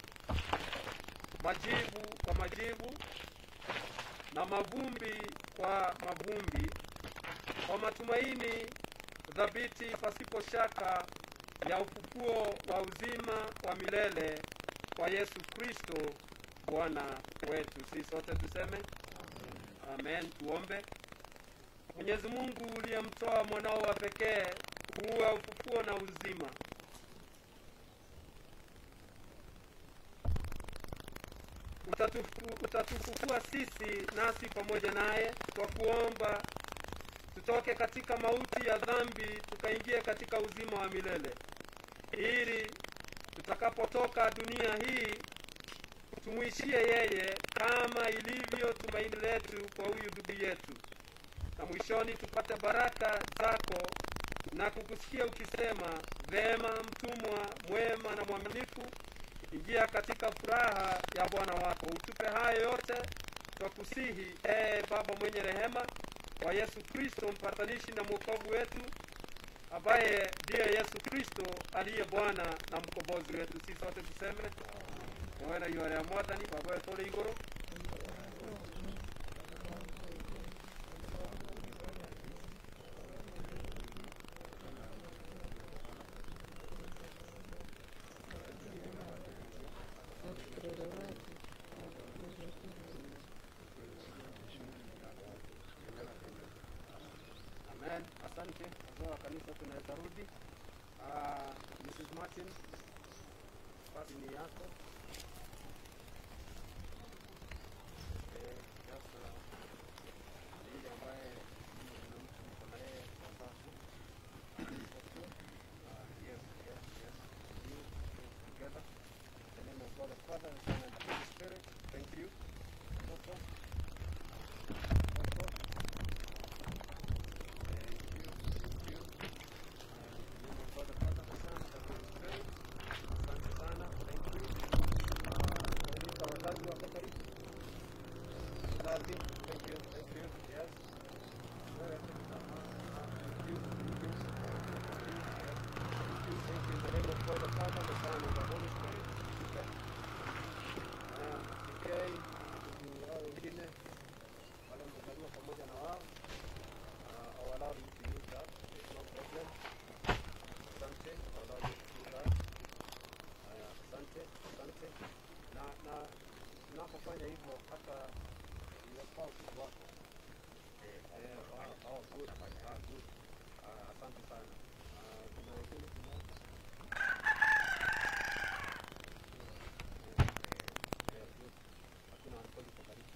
majivu kwa majivu, na mavumbi kwa mavumbi, kwa matumaini thabiti pasipo shaka ya ufufuo wa uzima wa milele kwa Yesu Kristo Bwana wetu. Sisi sote tuseme amen. Tuombe. Mwenyezi Mungu uliyemtoa mwanao wa pekee kuwa ufufuo na uzima, utatufufua sisi nasi pamoja naye, kwa kuomba tutoke katika mauti ya dhambi tukaingie katika uzima wa milele, ili tutakapotoka dunia hii tumuishie yeye kama ilivyo tumaini letu kwa huyu ndugu yetu, na mwishoni tupate baraka zako na kukusikia ukisema, vema mtumwa mwema na mwaminifu, ingia katika furaha ya Bwana wako. Utupe hayo yote twakusihi, Baba mwenye rehema, kwa Yesu Kristo mpatanishi na mwokovu wetu, ambaye ndiye Yesu Kristo aliye Bwana na mkombozi wetu. Sisi sote tuseme wena yore ya mwathani baba wetu uri iguru. Amen. Asante. Kwa kanisa tunaweza rudi. Mrs. Martin, basi ni yako. Tunapofanya hivyo hata inafaa usiku wako. Asante sana. Kuna wengine hakuna alcohol kwa karibu.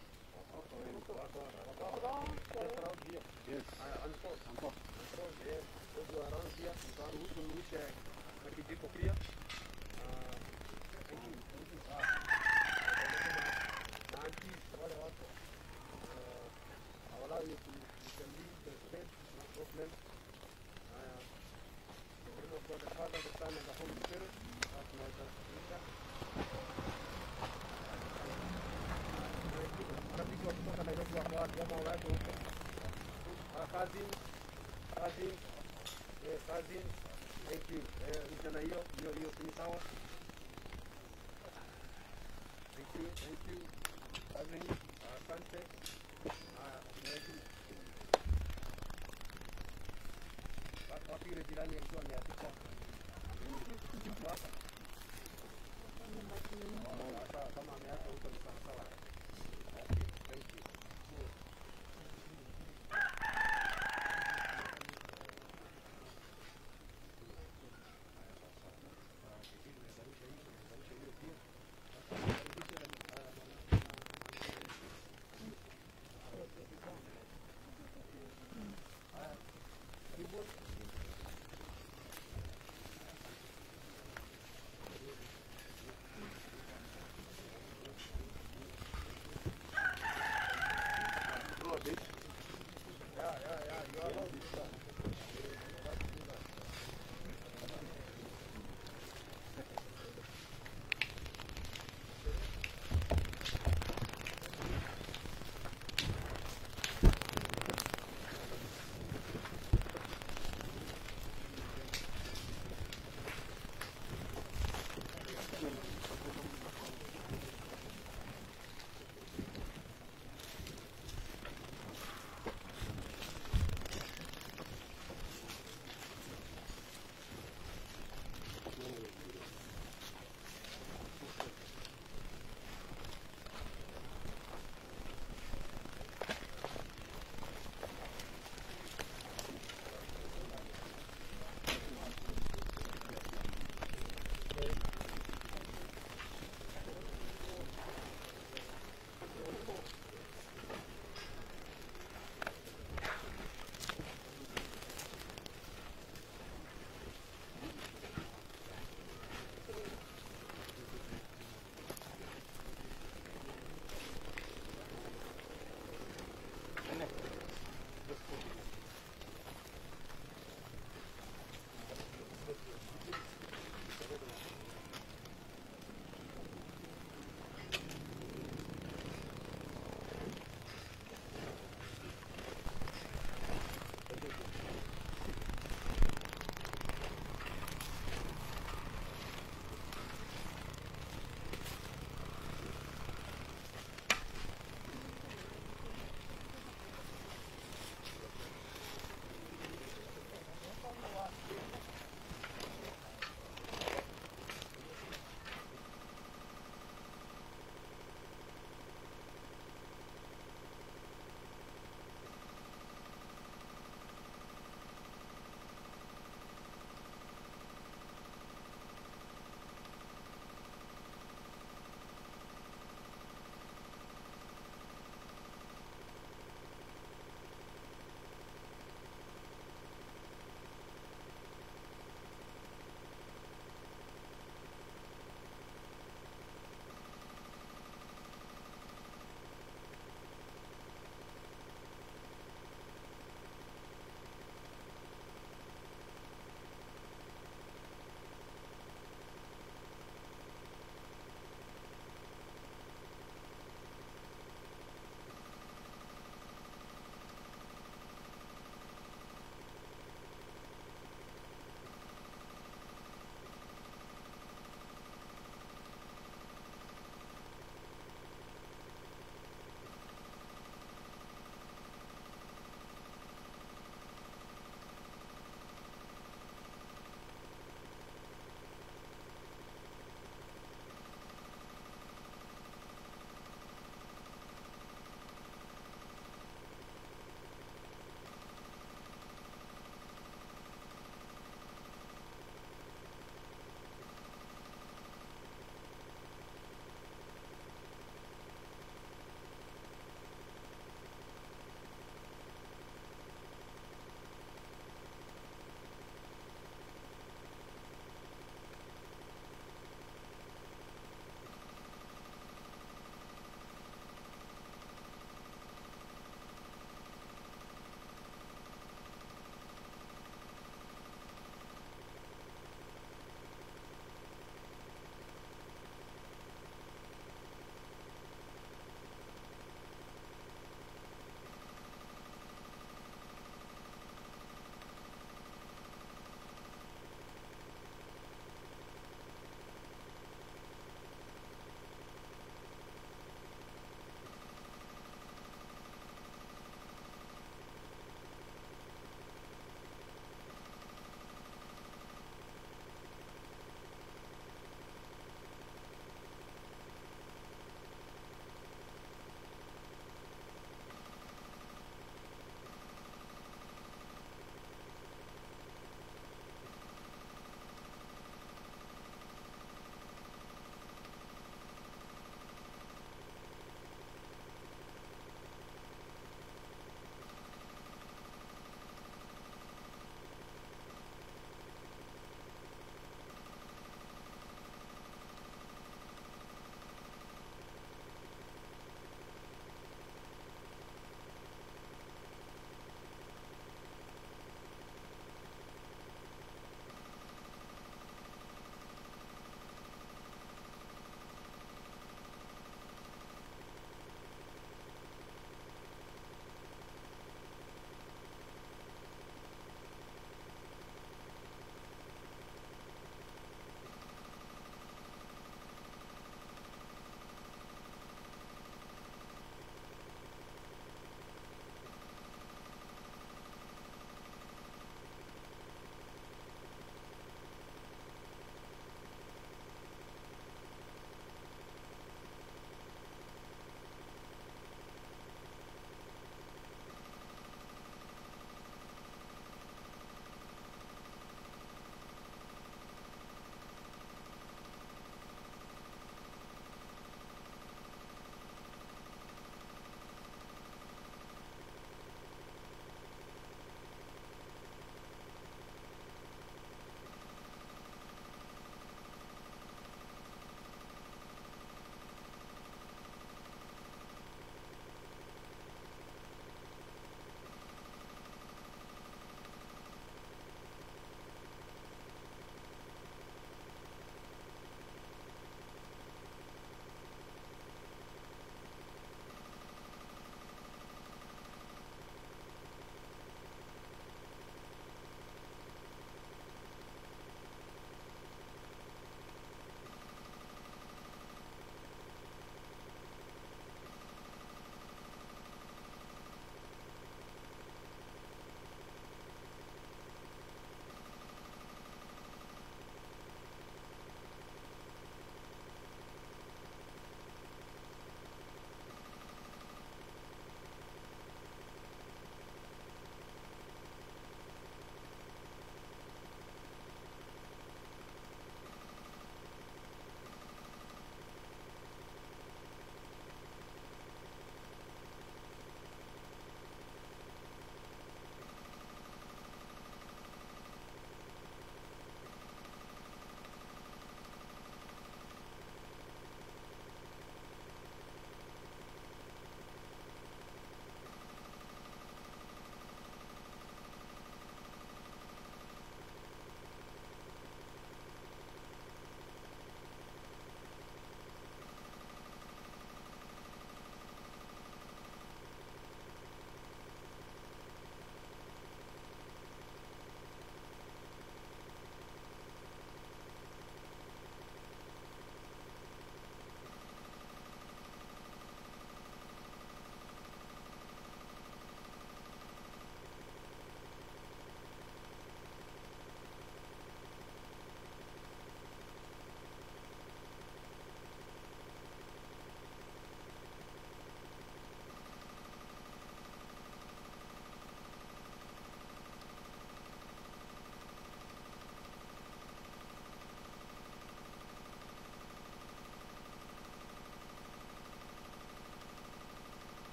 Yes. Those around here, mtaruhusu mrushe na kijiko pia. Wale watu allow you to leave the state, no problem. The name of God the Father, the Son, and the Holy Spirit. Marafiki wa kutoka Nairobi wako wapi ama wako huko? Cousin, thank you. Mchana hiyo ni sawa. Thank you. Cousin, asante. keyboard. Go a bit. Yeah, you are allowed to start.